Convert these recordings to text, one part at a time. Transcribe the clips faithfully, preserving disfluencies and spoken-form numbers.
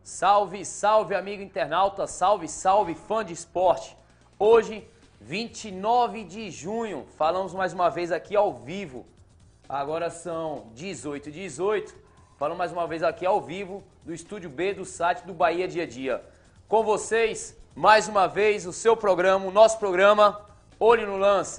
Salve, salve, amigo internauta, salve, salve, fã de esporte. Hoje, vinte e nove de junho, falamos mais uma vez aqui ao vivo. Agora são dezoito e dezoito, falamos mais uma vez aqui ao vivo do Estúdio B do site do Bahia Dia a Dia. Com vocês, mais uma vez, o seu programa, o nosso programa, Olho no Lance.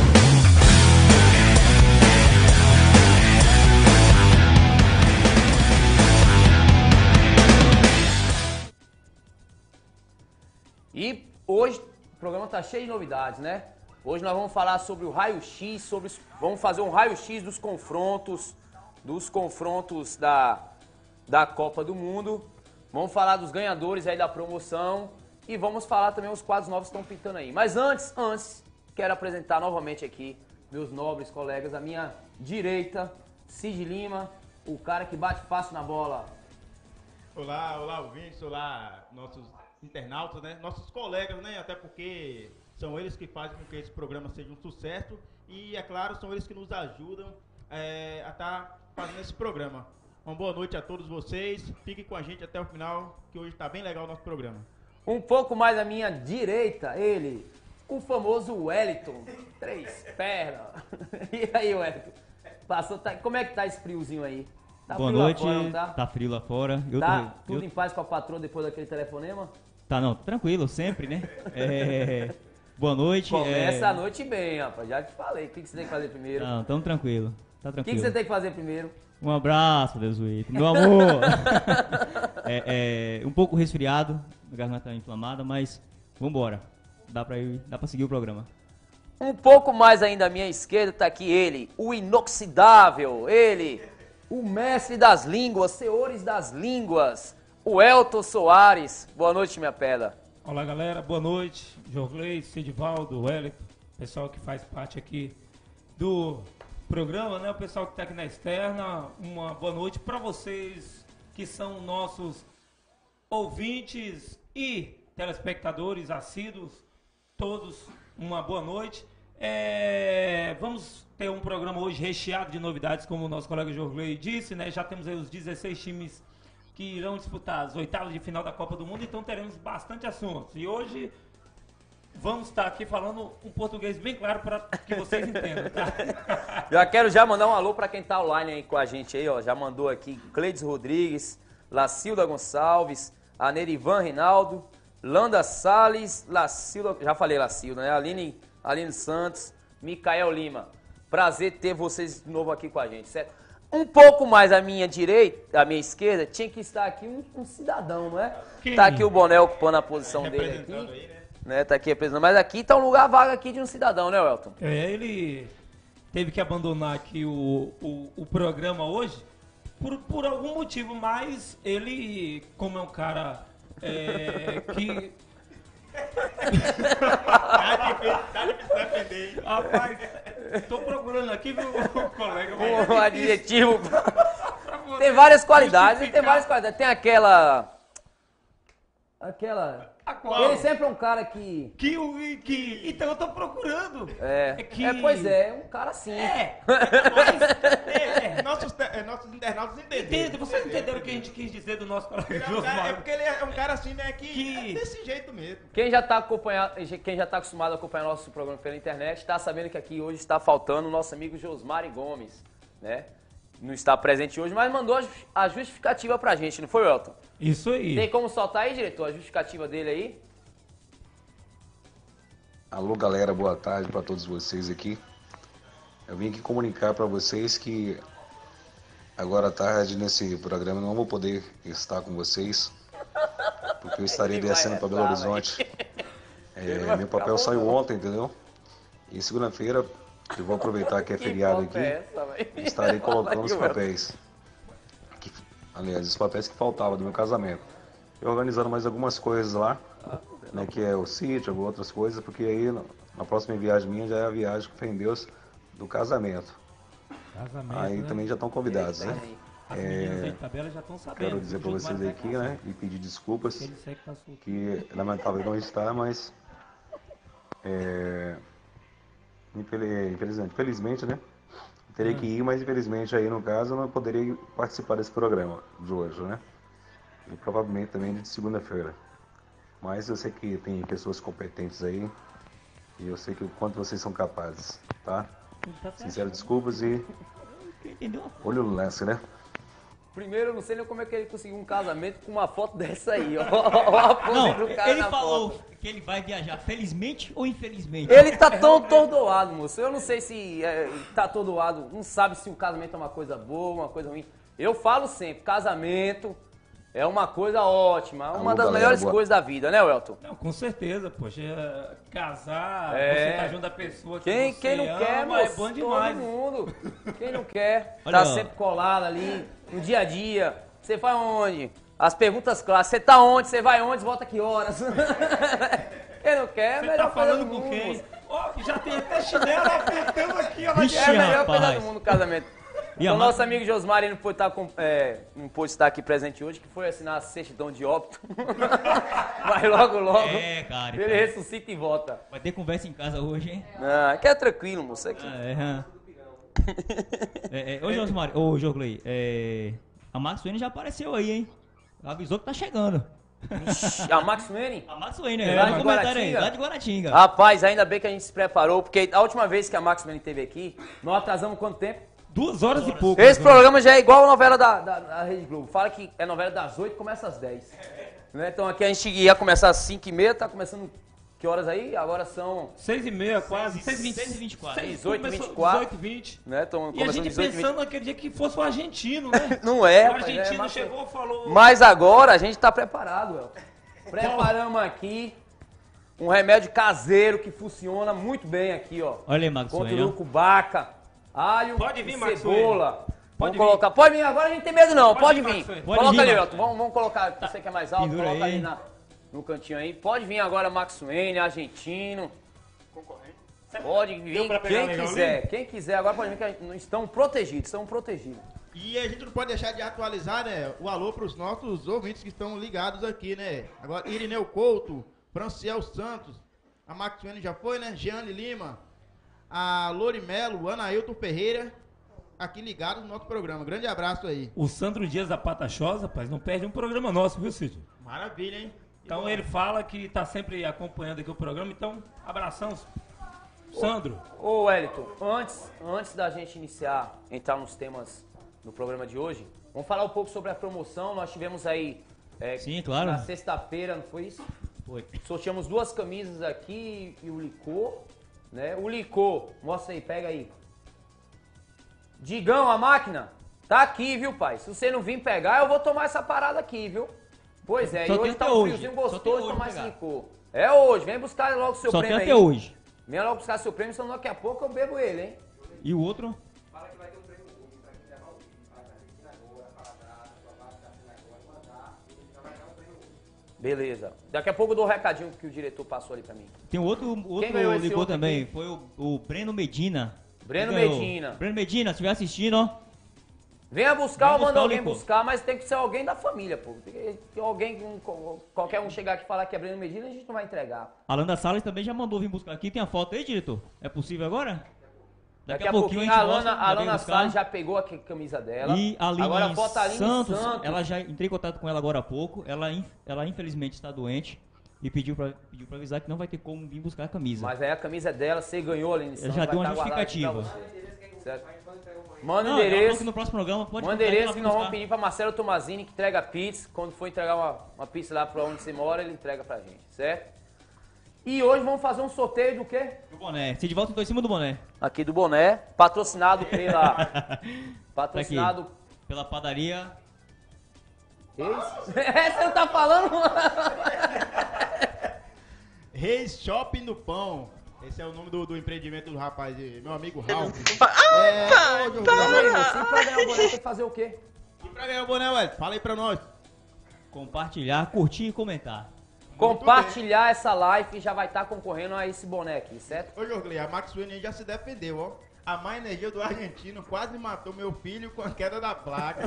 E hoje o programa está cheio de novidades, né? Hoje nós vamos falar sobre o raio-x, sobre, vamos fazer um raio-x dos confrontos, dos confrontos da, da Copa do Mundo. Vamos falar dos ganhadores aí da promoção e vamos falar também os quadros novos que estão pintando aí. Mas antes, antes, quero apresentar novamente aqui meus nobres colegas, à minha direita, Cid Lima, o cara que bate fácil na bola. Olá, olá ouvintes, olá nossos internautas, né? Nossos colegas, né? Até porque são eles que fazem com que esse programa seja um sucesso e, é claro, são eles que nos ajudam é, a estar tá fazendo esse programa. Uma boa noite a todos vocês, fiquem com a gente até o final, que hoje está bem legal o nosso programa. Um pouco mais à minha direita, ele, o famoso Wellington, três pernas. E aí, Wellington? Passou, tá, como é que tá esse friozinho aí? Tá Boa frio noite, lá fora, não tá? tá frio lá fora. Eu tá tô, tudo eu... em paz com a patroa depois daquele telefonema? Tá, não, tranquilo, sempre, né? É... Boa noite. Começa é... a noite bem, rapaz, já te falei. O que, que você tem que fazer primeiro? Não, tamo tranquilo, tá O que, tranquilo. que você tem que fazer primeiro? Um abraço, Desuíto, meu amor. é, é, um pouco resfriado, a garganta tá inflamada, mas vambora. Dá pra, ir, dá pra seguir o programa. Um pouco mais ainda à minha esquerda tá aqui ele, o inoxidável, ele, o mestre das línguas, senhores das línguas, o Elton Soares. Boa noite, minha pedra. Olá, galera, boa noite. Jorgley, Cedivaldo, Wellington, pessoal que faz parte aqui do programa, né? O pessoal que está aqui na externa, uma boa noite para vocês que são nossos ouvintes e telespectadores assíduos, todos uma boa noite. É, vamos ter um programa hoje recheado de novidades, como o nosso colega Jorgley disse, né? Já temos aí os dezesseis times que irão disputar as oitavas de final da Copa do Mundo, então teremos bastante assuntos. E hoje vamos estar aqui falando um português bem claro para que vocês entendam, tá? Já quero já mandar um alô para quem tá online aí com a gente aí, ó. Já mandou aqui Cleides Rodrigues, Lacilda Gonçalves, a Nerivan Reinaldo, Landa Salles, Lacilda, já falei Lacilda, né? Aline, Aline Santos, Micael Lima. Prazer ter vocês de novo aqui com a gente, certo? Um pouco mais à minha direita, à minha esquerda, tinha que estar aqui um, um cidadão, não é? Quem? Tá aqui o Boné ocupando a posição dele aqui. Representando aí, né? Né, tá aqui representando. Mas aqui tá um lugar vago aqui de um cidadão, né, Elton? É, ele teve que abandonar aqui o, o, o programa hoje por, por algum motivo, mas ele, como é um cara é, que... Tá difícil, tá difícil defender, hein? Rapaz, tô procurando aqui, viu, colega? Um adjetivo. Tem várias qualidades, tem várias qualidades. Tem aquela... Aquela... A qual? Ele sempre é um cara que... Que, o- que, então eu tô procurando. É, É que- é, pois é, um cara assim. É, mas, É, nossos, te- é, nossos internautas entenderam. entende, vocês entenderam o que a gente quis dizer do nosso colega Ele é, um cara, é Josmar? porque ele é um cara assim, né, que, Que- é desse jeito mesmo. Quem já está acompanhando, quem já tá acostumado a acompanhar nosso programa pela internet, está sabendo que aqui hoje está faltando o nosso amigo Josmari Gomes, né? Não está presente hoje, mas mandou a ju- a justificativa pra gente, não foi, Elton? Isso aí. Tem como soltar aí, diretor, a justificativa dele aí? Alô, galera, boa tarde para todos vocês aqui. Eu vim aqui comunicar para vocês que agora à tarde nesse programa não vou poder estar com vocês, porque eu estarei Ele vai descendo para Belo rezar, Horizonte. Ele É, vai meu ficar papel saiu louco. ontem, entendeu? E segunda-feira eu vou aproveitar que é Que feriado foto aqui é essa, véi? e estarei colocando os Fala aí, papéis. Que, aliás, os papéis que faltavam do meu casamento. Eu organizando mais algumas coisas lá, né, que é o sítio, algumas outras coisas, porque aí no- na próxima viagem minha já é a viagem com fé em Deus do casamento. Casamento, Aí né? também já estão convidados, né? As meninas aí de tabela já estão sabendo. Quero dizer para O vocês Josmar aqui, vai né, e pedir desculpas, casar. Ele segue que tá solto. que lamentável não estar, mas é, infeliz- infelizmente, infelizmente, né? Teria que ir, mas infelizmente aí no caso eu não poderia participar desse programa de hoje, né? e provavelmente também de segunda-feira. Mas eu sei que tem pessoas competentes aí e eu sei que o quanto vocês são capazes, tá? Sincero desculpas e olho no lance, né? Primeiro, eu não sei nem como é que ele conseguiu um casamento com uma foto dessa aí, ó. Ó a pose Não, do cara ele na falou foto. que ele vai viajar felizmente ou infelizmente? Ele tá tão atordoado, moço. Eu não sei se é, tá atordoado, não sabe se o casamento é uma coisa boa, uma coisa ruim. Eu falo sempre, casamento é uma coisa ótima, uma Alô, das galera, melhores boa. coisas da vida, né, Welton? Não, com certeza, poxa. é, Casar, É. você tá junto da pessoa que Quem, você quem não ama, quer, moço, é bom demais. todo mundo. Quem não quer, Olha, tá ó. sempre colado ali, no dia a dia. Você vai onde? As perguntas clássicas. Você tá onde? Você vai onde? Volta que horas? Quem não quer, é a Você melhor tá coisa falando do com mundo, quem? moço. Ó, que já tem até chinelo apertando aqui, ó. Vixe, É a melhor rapaz. coisa do mundo, o casamento. E a Então, nosso máquina- amigo Josmar, ele não pôde, estar com- é, não pôde estar aqui presente hoje, que foi assinar a certidão de óbito. Mas logo, logo, É, cara. ele então. ressuscita e volta. Vai ter conversa em casa hoje, hein? Ah, que é tranquilo, moço. Aqui. Ah, é, hã. é, é, ô, Josmar, ô, Jogley, é, a Max Wayne já apareceu aí, hein? Avisou que tá chegando. Ixi, a Max Wayne? A Max Wayne, É, lá de de comentário aí, Guaratinga? lá de Guaratinga. Rapaz, ainda bem que a gente se preparou, porque a última vez que a Max Wayne esteve aqui, nós atrasamos quanto tempo? Duas horas e pouco. Esse programa já é igual a novela da, da, da Rede Globo. Fala que é novela das oito, começa às dez. Né? Então aqui a gente ia começar às cinco e meia, tá começando que horas aí? Agora são... Seis e meia, quase. Seis e vinte. seis e vinte e quatro. Seis, dezoito e começou vinte e quatro. dezoito e vinte. Né? Tão E a começando gente dezoito e vinte. pensando naquele dia que fosse o argentino, né? Não é, O rapaz, é argentino Max Wayne. chegou e falou... Mas agora a gente tá preparado, El. Preparamos aqui um remédio caseiro que funciona muito bem aqui, ó. Olha aí, Max Contra Wayne, o ó. urucubaca, alho Pode vir, e Max cebola. Pode Vamos vir. colocar. Pode vir, agora a gente tem medo não, pode, Pode vir, vir. Max Wayne. Pode Coloca vir, ali, Max Elton. Vamos, vamos colocar, você que é mais alto, Pendura coloca aí. ali na, no cantinho aí. Pode vir agora Max Wayne, argentino. Pode vir pra pegar quem legal quiser. Quem quiser, agora pode vir que a gente- estão protegidos, estão protegidos. E a gente não pode deixar de atualizar, né, o alô para os nossos ouvintes que estão ligados aqui, né? Agora, Irineu Couto, Franciel Santos, a Max Wayne já foi, né? Jeane Lima, a Lori Melo, Anailton Ferreira, aqui ligados no nosso programa. Grande abraço aí. O Sandro Dias da Patachosa, rapaz, não perde um programa nosso, viu, Cid? Maravilha, hein? Então ele fala que tá sempre acompanhando aqui o programa, então, abração, Sandro. Ô Wellington, antes, antes da gente iniciar, entrar nos temas do programa de hoje, vamos falar um pouco sobre a promoção. Nós tivemos aí é, Sim, claro. na sexta-feira, não foi isso? Foi. Sorteamos duas camisas aqui e o licor, né? O licor, mostra aí, pega aí. Digão, a máquina, tá aqui, viu, pai? Se você não vir pegar, eu vou tomar essa parada aqui, viu? Pois é, Só e tem hoje tá até um hoje. friozinho Só tem gostoso de hoje tomar esse pegar. licor. É hoje, vem buscar logo seu Só tem prêmio até aí. hoje. Vem logo buscar seu prêmio, senão daqui a pouco eu bebo ele, hein? E o outro? Beleza. Daqui a pouco eu dou o recadinho que o diretor passou ali pra mim. Tem outro, outro ganhou esse ligou outro também. aqui? Foi o, o Breno Medina. Breno Ele ganhou. Medina. Breno Medina, se estiver assistindo, ó. Venha buscar Vem ou manda buscar o alguém licor. buscar, mas tem que ser alguém da família, pô. Tem que- Alguém, um, qualquer um chegar aqui e falar que é Breno Medina, a gente não vai entregar. Alanda Salles também já mandou vir buscar aqui. Tem a foto aí, diretor? É possível agora? Daqui, a pouquinho, a Alana, mostra, a já vem Alana buscar. Salles já pegou a camisa dela. E a Aline Agora falta a Aline Santos, Santos. ela já entrei em contato com ela agora há pouco. Ela, in- ela infelizmente está doente e pediu pra, pediu pra avisar que não vai ter como vir buscar a camisa. Mas aí a camisa é dela, você ganhou, Aline Santos. já vai deu uma tá guardada aqui pra justificativa. você. Certo? Manda o Não, ela falou endereço. que no próximo programa pode Manda comprar endereço ela que vir nós vamos buscar. pedir pra Marcelo Tomazini, que entrega pizza. Quando for entregar uma, uma pizza lá pra onde você mora, ele entrega pra gente, certo? E hoje vamos fazer um sorteio do quê? Do boné. Se de volta, tô em cima do boné. Aqui do boné, patrocinado pela... patrocinado... Pela padaria. Esse? Essa eu tá falando? Reis Shopping do Pão. Esse é o nome do, do empreendimento do rapaz, eh, meu amigo Ralf. É, ô, Diogo, Você pra ganhar o boné tem que fazer o quê? e pra ganhar o boné, Wellington, fala aí pra nós. Compartilhar, curtir e comentar. Compartilhar essa live e já vai estar concorrendo a esse boné aqui, certo? Ô, Jorgley, a Max Wayne já se defendeu, ó. A má energia do argentino quase matou meu filho com a queda da placa.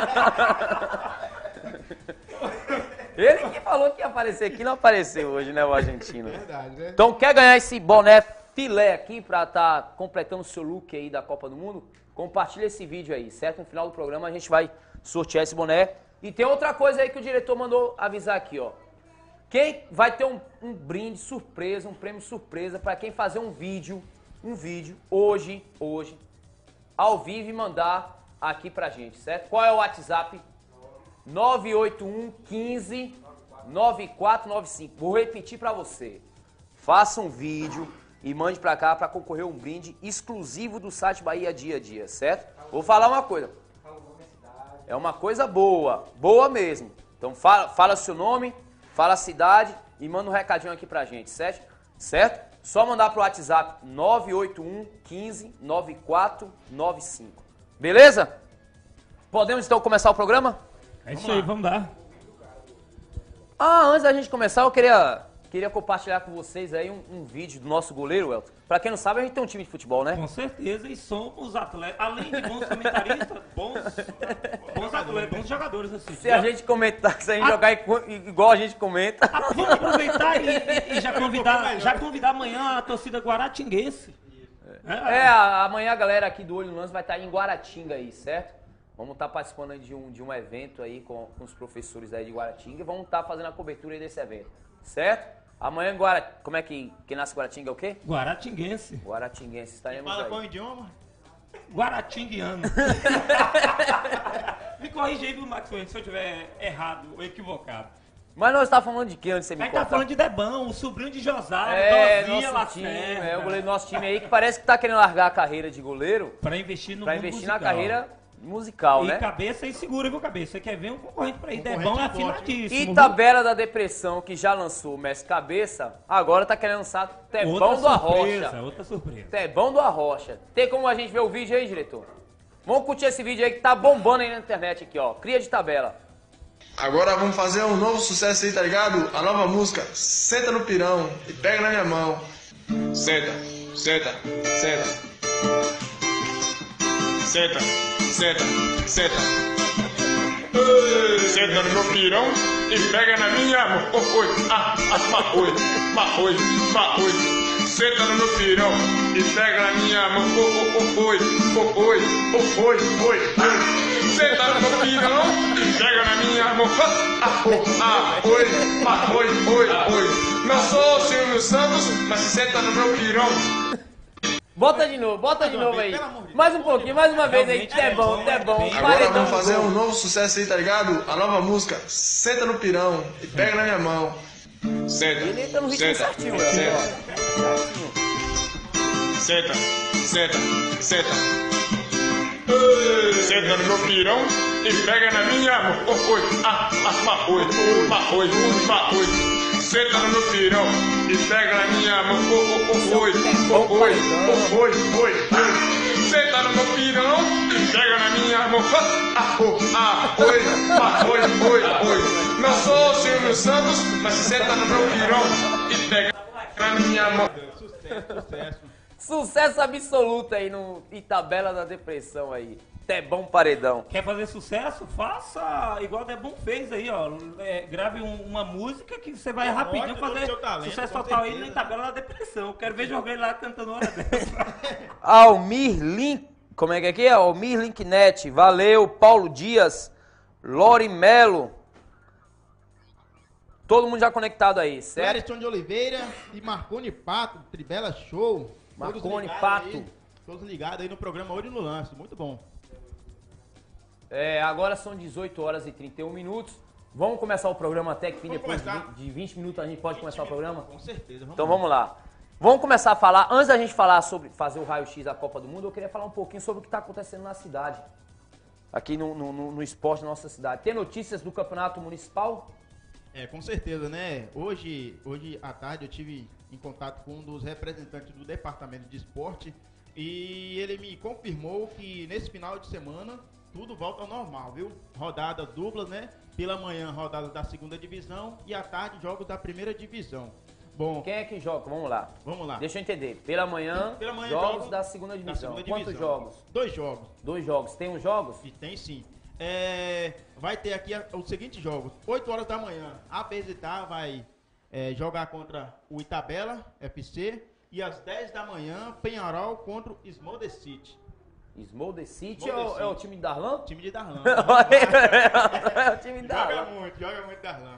Ele que falou que ia aparecer aqui, não apareceu hoje, né, o argentino. Verdade, né? Então, quer ganhar esse boné filé aqui pra estar completando o seu look aí da Copa do Mundo? Compartilha esse vídeo aí, certo? No final do programa a gente vai sortear esse boné. E tem outra coisa aí que o diretor mandou avisar aqui, ó. Quem vai ter um, um brinde surpresa, um prêmio surpresa para quem fazer um vídeo, um vídeo, hoje, hoje, ao vivo e mandar aqui pra gente, certo? Qual é o WhatsApp? nove oito um, quinze, nove quatro nove cinco. Vou repetir pra você. Faça um vídeo e mande pra cá pra concorrer a um brinde exclusivo do site Bahia Dia a Dia, certo? Vou falar uma coisa. É uma coisa boa, boa mesmo. Então fala, fala seu nome, fala a cidade e manda um recadinho aqui pra gente, certo? Certo? Só mandar pro WhatsApp nove oito um, quinze, nove quatro nove cinco. Beleza? Podemos então começar o programa? É isso aí, vamos dar. Ah, antes da gente começar, eu queria, queria compartilhar com vocês aí um, um vídeo do nosso goleiro, Elton. Pra quem não sabe, a gente tem um time de futebol, né? Com certeza, e somos atletas, além de bons comentaristas, bons, bons atletas, bons jogadores assim. Se a gente comentar, se a gente a... jogar igual a gente comenta... Ah, vamos aproveitar e, e, e já, convidar, já convidar amanhã a torcida guaratinguense. É, é a, amanhã a galera aqui do Olho no Lance vai estar em Guaratinga aí, certo? Vamos estar participando de um, de um evento aí com, com os professores aí de Guaratinga e vamos estar fazendo a cobertura aí desse evento, certo? Amanhã, Guara... como é que quem nasce em Guaratinga é o quê? Guaratinguense. Guaratinguense, estaremos Fala aí. qual idioma? Guaratinguiano. Me corrige aí, viu, Maxwell, se eu estiver errado ou equivocado. Mas nós estávamos falando de quê antes de você me Aí contar? tá falando de Debão, o sobrinho de Josário, é, Dozinha nosso time, Lacerda. é o goleiro do nosso time aí que parece que tá querendo largar a carreira de goleiro Pra investir no pra mundo investir musical. na carreira musical, E né? cabeça e segura, viu, cabeça? Você quer ver um concorrente pra ir? Concorrente Debão é forte. afinadíssimo. E viu? Tabela da Depressão, que já lançou o Mestre Cabeça, agora tá querendo lançar Tebão Outra do surpresa, Arrocha. outra surpresa. Tebão do Arrocha. Tem como a gente ver o vídeo aí, diretor? Vamos curtir esse vídeo aí que tá bombando aí na internet aqui, ó. Cria de tabela. Agora vamos fazer um novo sucesso aí, tá ligado? A nova música, Senta no Pirão e Pega na Minha Mão. Senta, senta, senta. Senta, senta, senta. Ei, senta no meu pirão e pega na minha mão. Oh, oi, ah, ah, oi, oi, oi. Senta no meu pirão e pega na minha mão. Oh, oh, oh, oi, oh, oi, oh, oi, oi, oi. Senta no meu pirão e pega na minha mão. Ah, oh, ah, oi, ah, oi, oi, oi. Não sou o Silvio Santos, mas senta no meu pirão. Bota de novo, bota de novo aí. Mais um pouquinho, mais uma vez aí. Tebão, Tebão. Agora vamos fazer um novo sucesso aí, tá ligado? A nova música, Senta no Pirão e Pega na Minha Mão. Senta, Ele tá no ritmo senta, certinho, senta, ó. senta, senta, senta. Ei, senta no meu pirão e pega na minha mão. Oh, oi, ah, ah, oi, ah, oi, ah, oi. Senta no meu pirão e pega na minha mão. Oh, oh, oh, oi, oh, oi, oh, oi, oi, oi. Senta no meu pirão e pega na minha mão. Ah, oh, ah, oi, ah, oi, oi, oi. Não sou o Silvio Santos, mas senta no meu pirão e pega na minha mão. Sucesso, sucesso. Sucesso absoluto aí no Itabela da Depressão aí. Tebão Paredão. Quer fazer sucesso? Faça igual o Debão fez aí, ó. É, grave um- uma música que você vai rapidinho todo fazer seu talento, sucesso com total aí certeza. na tabela da depressão. Quero ver jogar ele lá cantando hora dessa. Almir Link, como é que é aqui? Almir Linknet, valeu. Paulo Dias, Lori Melo. Todo mundo já conectado aí, certo? Clériston de Oliveira e Marconi Pato, Tribela Show. Todos Marconi ligados Pato. aí, todos ligados aí no programa Olho no Lance, muito bom. É, agora são dezoito horas e trinta e um minutos. Vamos começar o programa até que fim, Vamos depois de começar. vinte, de vinte minutos a gente pode começar o programa? Com certeza, vamos Então lá. vamos lá. Vamos começar a falar, antes da gente falar sobre fazer o raio-x da Copa do Mundo, eu queria falar um pouquinho sobre o que está acontecendo na cidade. Aqui no, no, no, no esporte da nossa cidade. Tem notícias do Campeonato Municipal? É, com certeza, né? Hoje, hoje à tarde eu tive em contato com um dos representantes do Departamento de Esporte e ele me confirmou que nesse final de semana tudo volta ao normal, viu? Rodadas duplas, né? Pela manhã, rodadas da segunda divisão e à tarde, jogos da primeira divisão. Bom, Quem é que joga? Vamos lá. vamos lá. Deixa eu entender. Pela manhã, Pela manhã, jogos jogos da segunda da divisão. segunda Quantos divisão. jogos? Dois jogos. Dois jogos. Tem os jogos? E tem sim. É, vai ter aqui a- os seguintes jogos. oito horas da manhã, a Bezetá vai é, jogar contra o Itabela F C. E às dez da manhã, Penharol contra o Smolder City. Smolder City Smolder é, o, City. é o time de Darlan? Time de Darlan. é o time de Joga Darlan. muito, joga muito Darlan.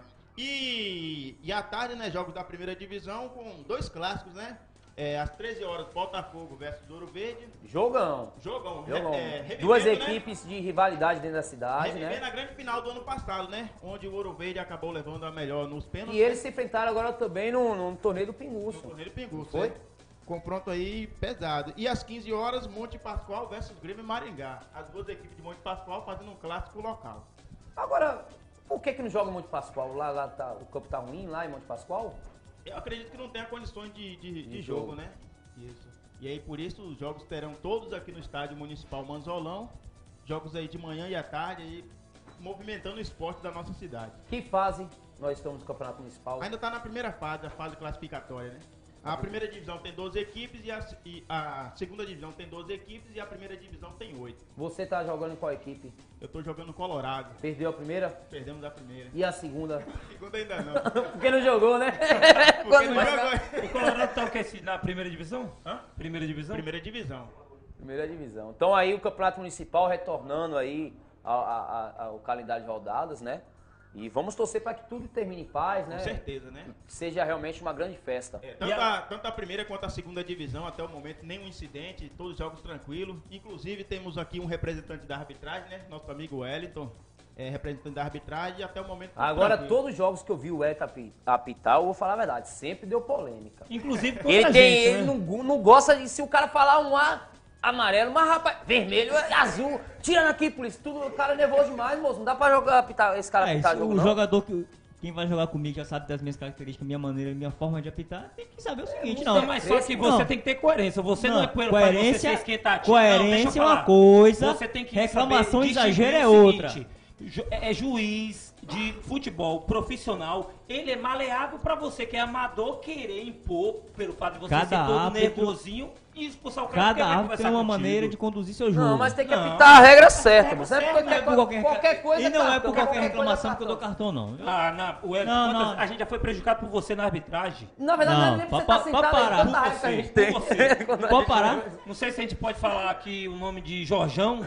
E, e à tarde, né, jogos da primeira divisão com dois clássicos, né? É, às treze horas, Botafogo versus Ouro Verde. Jogão. Jogão. Jogão. É, revivendo, Duas né? equipes de rivalidade dentro da cidade, Revivendo né? a grande final do ano passado, né? Onde o Ouro Verde acabou levando a melhor nos pênaltis. E eles se enfrentaram agora também no, no torneio do Pinguço. No torneio de Pinguço, Foi? né? Confronto aí pesado. E às quinze horas, Monte Pascoal versus Grêmio Maringá. As duas equipes de Monte Pascoal fazendo um clássico local. Agora, por que que não joga Monte Pascoal? Lá, lá tá, o campo tá ruim lá em Monte Pascoal? Eu acredito que não tenha condições de, de, de De jogo, jogo. né? Isso. E aí, por isso, os jogos terão todos aqui no Estádio Municipal Manzolão. Jogos aí de manhã e à tarde, aí, movimentando o esporte da nossa cidade. Que fase nós estamos no Campeonato Municipal? Ainda está na primeira fase, a fase classificatória, né? A primeira divisão tem doze equipes e a, e a segunda divisão tem doze equipes e a primeira divisão tem oito. Você tá jogando em qual equipe? Eu tô jogando Colorado. Perdeu a primeira? Perdemos a primeira. E a segunda? A segunda ainda não. Porque não jogou, né? Porque Quando não vai jogou. jogar- O Colorado tá o quê? Na primeira divisão? Hã? Primeira divisão? Primeira divisão. Primeira divisão. Então aí o Campeonato Municipal retornando aí ao, a- a- ao calendário de rodadas, né? E vamos torcer para que tudo termine em paz, né? Com certeza, né? Que seja realmente uma grande festa. É, tanto, a, tanto a primeira quanto a segunda divisão, até o momento, nenhum incidente, todos os jogos tranquilos. Inclusive, temos aqui um representante da arbitragem, né? Nosso amigo Wellington, é representante da arbitragem, e até o momento. tudo Agora, tranquilo. todos os jogos que eu vi o Eta api- apitar, eu vou falar a verdade, sempre deu polêmica. Inclusive contra Ele, a tem, gente, ele né? não, gu- não gosta de, se o cara falar um A amarelo, mas rapaz, vermelho, azul, tirando aqui, polícia, tudo, o cara é nervoso demais, moço, não dá pra jogar, apitar, esse cara É, apitar isso, jogo, o não. jogador que. Quem vai jogar comigo já sabe das minhas características, minha maneira, minha forma de apitar, tem que saber o seguinte, não. Não, mas só que você Não. tem que ter coerência. Você não, Não, é pelo coerência- fato de você ser esquentativo. coerência Não, deixa eu é uma falar. coisa, Você tem que reclamação saber e exagero distinguir é o outra. seguinte, ju- É juiz de futebol profissional, ele é maleável pra você que é amador querer impor, pelo fato de você Cada ser todo árbitro- nervosinho e expulsar o cara porque Cada vai árbitro tem conversar uma contigo. maneira de conduzir seu jogo. Não, mas tem que Não. apitar a regra certa, regra moço. Não é certa, porque não é qualquer, por qualquer, coisa E não é cartão, por qualquer coisa reclamação é que eu dou cartão, não. Ah, na, o Hélio, Não, quantas- não. a gente já foi prejudicado por você na arbitragem. Na verdade, não, Não, é nem pra você pa- estar pa- sentado aí, parar. tanta raiva que a gente Por tem. você. Quando a Pode gente- parar? Não sei se a gente pode falar aqui o nome de Jorjão.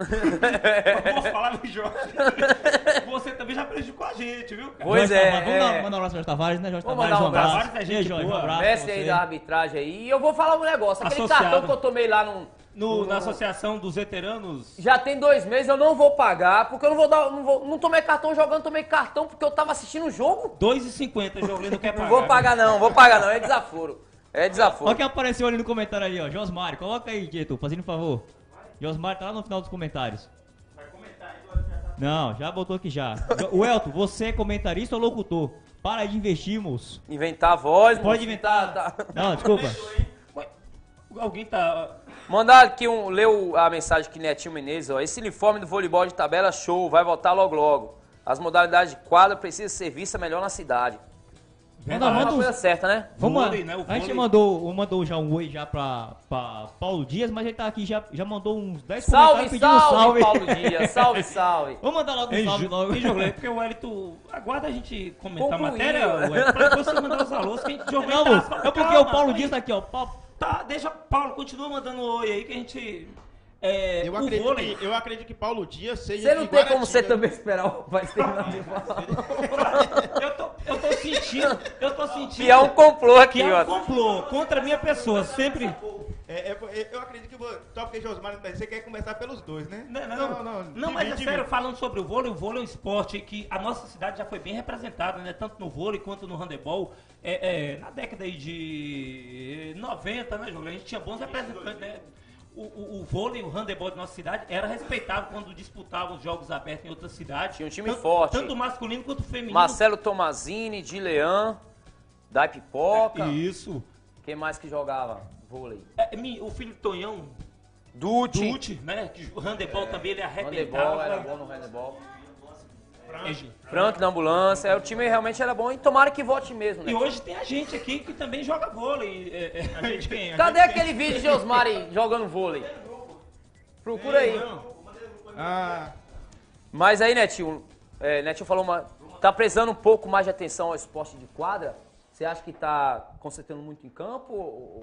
Posso falar do Jorge? Você também já prejudicou a gente, viu, cara? Pois Jorge é, Tavares, é. Vamos dar- mandar um abraço pro Jorge Tavares, né? Jorge Vamos Tavares, mandar um um abraço. abraço. Tavares é gente E aí, Jorge, um boa. abraço. Mestre pra aí você. da arbitragem aí. E eu vou falar um negócio. Aquele Associado. cartão que eu tomei lá no. No, no- na Associação dos Veteranos. Já tem dois meses, eu não vou pagar, porque eu não vou dar. Não, vou, não tomei cartão jogando, tomei cartão porque eu tava assistindo o jogo. dois e cinquenta, Jorge não quer pagar. Não vou pagar, não, vou pagar não. É desaforo. É desaforo. Olha quem apareceu ali no comentário ali, ó. Josmar, coloca aí, Dieto, fazendo um favor. Josmar tá lá no final dos comentários. Não, já botou aqui já. O Elton, você é comentarista ou locutor? Para aí de investir, moço. Inventar a voz, Pode moço, inventar. tá- tá. Não, desculpa. Ué, alguém tá... Mandar aqui um. Leu a mensagem que Netinho Menezes, ó. Esse uniforme do voleibol de tabela show, vai voltar logo logo. As modalidades de quadra precisam ser vistas melhor na cidade. Manda, É uma manda um- coisa certa, né? Vamos Vôlei, lá. né? O A gente vôlei. mandou, mandou já um oi já pra, pra Paulo Dias, mas ele tá aqui, já, já mandou uns dez Salve, comentários pedindo salve, salve. Paulo Dias. Salve, salve. Vamos mandar logo um Ei, salve Ju- logo. Ei, Jorge, porque o Wellington... Aguarda a gente comentar a Concluiu. matéria, Wellington, pra você mandar os alôs que a gente... Jorge Não, tá- moço, é porque Calma, o Paulo calma Dias tá aí. aqui, ó. Pa- Tá, deixa... Paulo, continua mandando um oi aí que a gente... É, Eu o acredito, vôlei... que, eu acredito que Paulo Dias seja. Você não de tem como Guaratinga. você também esperar o rapaz terminar de falar. Eu tô, eu tô sentindo... Eu tô sentindo... Que é um complô aqui, que é um ó. complô contra a minha pessoa, sempre... É, é, eu acredito que vou- só porque Josmar não tá aí, você quer começar pelos dois, né? Não, não, não, não, não mas é divide, sério, divide. falando sobre o vôlei, o vôlei é um esporte que a nossa cidade já foi bem representada, né? Tanto no vôlei quanto no handebol. É, é, na década aí de noventa, né, Júlio? A gente tinha bons representantes, né? O, o, o vôlei, o handebol de nossa cidade era respeitado quando disputavam os jogos abertos em outras cidades. Tinha um time tanto, forte. Tanto masculino quanto feminino. Marcelo Tomazini, Dilean, Dai Pipoca. Isso. Quem mais que jogava vôlei? É, mi- o filho do Tonhão, Dutti. Dutti, né? Que o handebol também ele Handebol, era arrebentava. bom no handebol. E- Frank na ambulância. É, o time realmente era bom e tomara que vote mesmo, né? E hoje tem a gente aqui que também joga vôlei. É, é, A gente quem? A Cadê gente aquele vídeo de Osmari jogando vôlei? Procura aí. quem? Não. Ah, Mas aí, Netinho, é, Netinho falou uma... Tá prestando um pouco mais de atenção ao esporte de quadra? Você acha que tá concentrando muito em campo ou... ou-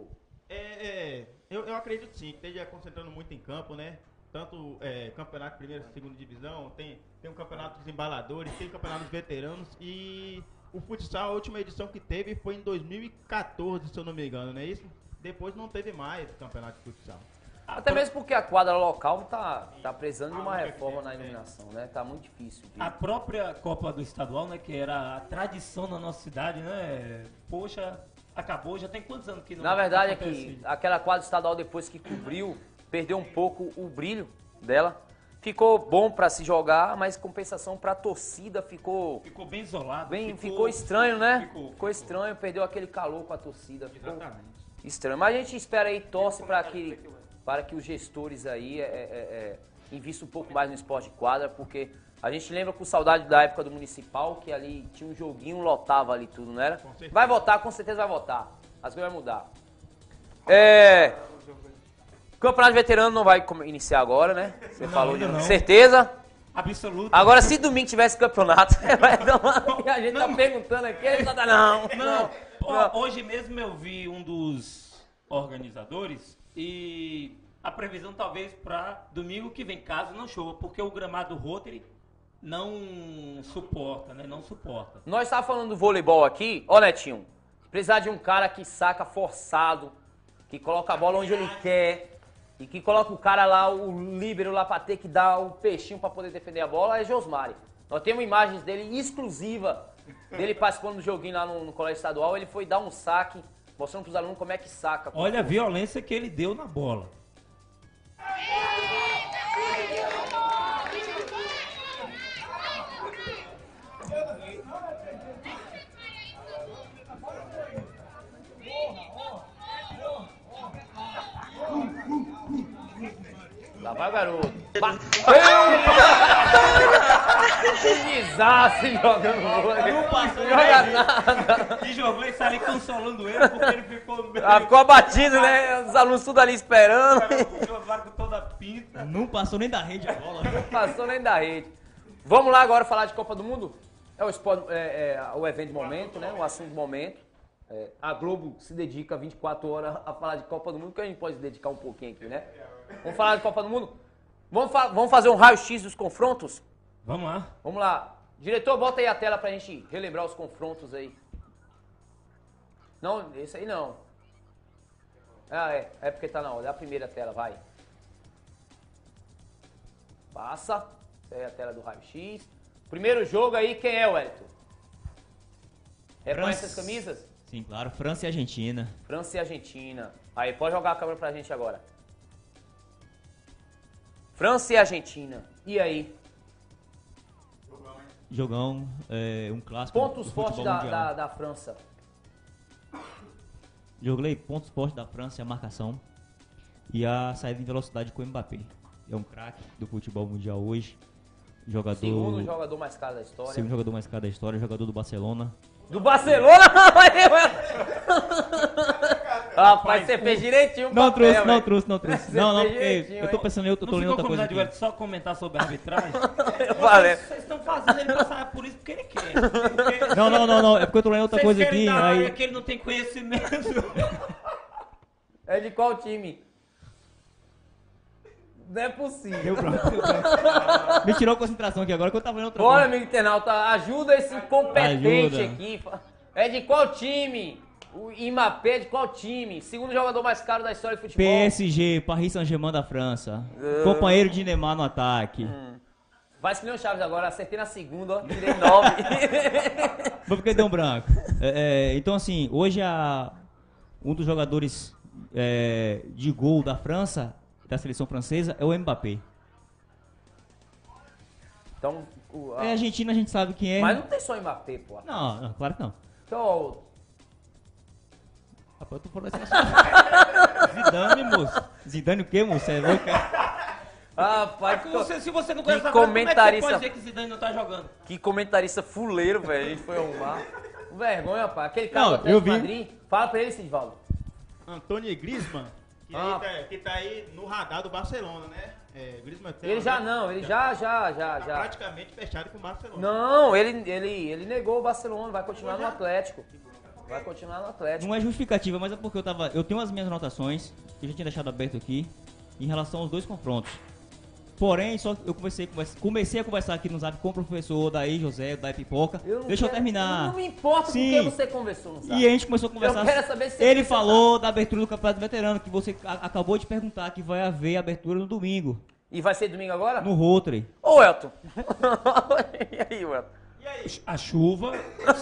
É, é, eu, eu acredito sim, que esteja concentrando muito em campo, né? Tanto é, campeonato primeira e segunda divisão, tem, tem um campeonato dos embaladores, tem o campeonato dos veteranos e o futsal, a última edição que teve foi em dois mil e quatorze, se eu não me engano, não é isso? Depois não teve mais campeonato de futsal. Até mesmo porque a quadra local tá, tá precisando de uma reforma na iluminação, né? Tá muito difícil. De... A própria Copa do Estadual, né, que era a tradição na nossa cidade, né? Poxa, acabou, já tem quantos anos que não Na verdade é acontece que isso? aquela quadra estadual, depois que cobriu, perdeu um pouco o brilho dela. Ficou bom pra se jogar, mas compensação pra torcida ficou... Ficou bem isolado. Bem, ficou, ficou estranho, né? Ficou, ficou, ficou estranho, perdeu aquele calor com a torcida. Ficou Exatamente. estranho. Mas a gente espera aí, torce para que, para que os gestores aí é, é, é, invistam um pouco mais no esporte de quadra, porque a gente lembra com saudade da época do Municipal, que ali tinha um joguinho, lotava ali tudo, não era? Vai votar, com certeza vai votar. As coisas vão mudar. É... O Campeonato Veterano não vai iniciar agora, né? Você Não, falou ainda de não. certeza. Absoluto. Agora, se domingo tivesse campeonato, vai dar uma... a gente Não. tá perguntando aqui, ele tá... Não, Não, ó, não. hoje mesmo eu vi um dos organizadores e a previsão talvez para domingo que vem, caso não chova, porque o gramado Rotary não suporta, né? Não suporta. Nós estávamos falando do voleibol aqui, ó Netinho, precisar de um cara que saca forçado, que coloca a bola onde ele quer, e que coloca o cara lá, o líbero lá pra ter que dar o peixinho pra poder defender a bola, é Josmari. Nós temos imagens dele exclusiva, dele participando do joguinho lá no, no colégio estadual, ele foi dar um saque, mostrando pros alunos como é que saca. Olha a violência que ele deu na bola. Lá vai o garoto. Ba- Que desastre jogando vôlei. Não passou Não joga nada. E jogou e saiu consolando ele porque ele ficou meio... Ah, ficou abatido, né? Os alunos tudo ali esperando. Jogaram com toda a pinta. Não passou nem da rede a bola. Não passou nem da rede. Vamos lá agora falar de Copa do Mundo? É o, esporte, é, é, o evento do momento, né? O assunto do momento. É, a Globo se dedica vinte e quatro horas a falar de Copa do Mundo, que a gente pode se dedicar um pouquinho aqui, né? Vamos falar de Copa do Mundo? Vamos, fa- vamos fazer um raio-x dos confrontos? Vamos lá. Vamos lá. Diretor, bota aí a tela pra gente relembrar os confrontos aí. Não, esse aí não. Ah, é. É porque tá na hora. É a primeira tela, vai. Passa. Essa aí é a tela do raio-x. Primeiro jogo aí, quem é, Wellington? Reconhece as camisas? Sim, claro. França e Argentina. França e Argentina. Aí, pode jogar a câmera pra gente agora. França e Argentina. E aí? Jogão, é, um clássico. Pontos do fortes futebol da, mundial. da, da França. Joguei pontos fortes da França, a marcação e a saída em velocidade com o Mbappé. É um craque do futebol mundial hoje. Jogador, Segundo jogador mais caro da história. segundo jogador mais caro da história, jogador do Barcelona. Do Barcelona? Rapaz, você fez direitinho o Não papel, trouxe, não velho. trouxe, não trouxe. Você Não, não, fez porque direitinho, eu tô hein? pensando em outra, eu tô Não lendo ficou outra coisa combinado de aqui. Wellington só comentar sobre a arbitragem? Valeu. Vocês estão fazendo ele passar por isso porque ele quer. Porque Não, não, não, não, é porque eu tô lendo outra vocês coisa querem aqui, dar área aí... que ele não tem conhecimento. É de qual time? Não é possível. Deu branco, deu branco. Me tirou a concentração aqui agora que eu tava lendo outra Olha, coisa. amigo internauta, ajuda esse incompetente Ajuda. aqui. É de qual time? O Mbappé é de qual time? Segundo jogador mais caro da história de futebol. P S G, Paris Saint-Germain da França. Ah. Companheiro de Neymar no ataque. Vai escolher o Chaves agora, acertei na segunda, ó, tirei nove. Mas porque deu um branco. É, é, então, assim, hoje a, um dos jogadores é, de gol da França, da seleção francesa, é o Mbappé. Então, o, a- É Argentina, a gente sabe quem é. mas não tem só Mbappé, pô. Não, não, claro que não. Então, Rapaz, eu tô falando assim. Zidane, moço. Zidane o quê, moço? É louco? rapaz, que, Você, se você não conhece Que a França, como é que você comentarista- pode dizer que Zidane não tá jogando? que comentarista fuleiro, velho. A gente foi arrumar. Vergonha, rapaz. Aquele cara Não, do Atlético eu de vi. Madrid. Fala pra ele, Sidvaldo. Antônio Griezmann, que, Ah. aí tá, que tá aí no radar do Barcelona, né? É, Griezmann tem Ele uma- já não, ele já, já, já, tá já. praticamente fechado com o Barcelona. Não, ele, ele, ele negou o Barcelona, vai continuar no Atlético. Vai continuar no Atlético. Não é justificativa, mas é porque eu tava. Eu tenho as minhas anotações, que eu já tinha deixado aberto aqui, em relação aos dois confrontos. Porém, só eu comecei, comecei a conversar aqui no Zap com o professor Daí José, da Pipoca. Eu Deixa quero, eu terminar. Não me importa Sim. com quem você conversou no Zap. E a gente começou a conversar. Eu quero saber se Ele falou da abertura do Campeonato Veterano, que você a, acabou de perguntar que vai haver abertura no domingo. E vai ser domingo agora? No Rotary. Ô, Elton. E aí, Elton? E aí? A chuva,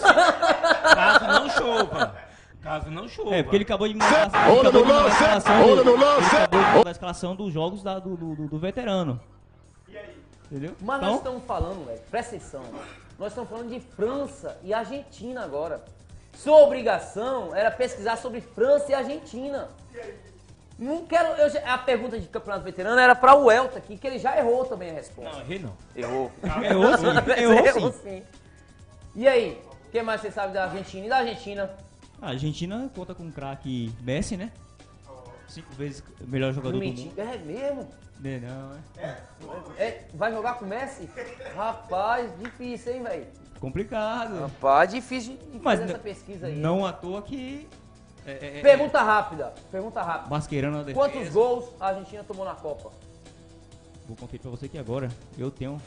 caso não chova. Caso não chova. É, porque ele acabou de mandar, ele acabou de mandar a escalação do, ele acabou de mandar a escalação dos jogos da, do, do, do veterano. E aí? Entendeu? Mas então, nós estamos falando, velho, presta atenção. Nós estamos falando de França e Argentina agora. Sua obrigação era pesquisar sobre França e Argentina. Não quero. Eu já, a pergunta de campeonato veterano era para o Elton aqui, que ele já errou também a resposta. Não, errei não. Errou. errou sim, errou, errou sim. sim. E aí? O que mais você sabe da Argentina? E da Argentina? A Argentina conta com o craque Messi, né? Cinco vezes melhor jogador do Mentira. mundo. É mesmo? Não, não, é. É, vai jogar com o Messi? Rapaz, difícil, hein, velho? Complicado. Rapaz, difícil de Mas fazer n- essa pesquisa aí. Não à toa que... É, é, Pergunta rápida. Pergunta rápida. Masqueirando a defesa. Quantos gols a Argentina tomou na Copa? Vou conferir pra você aqui agora. Eu tenho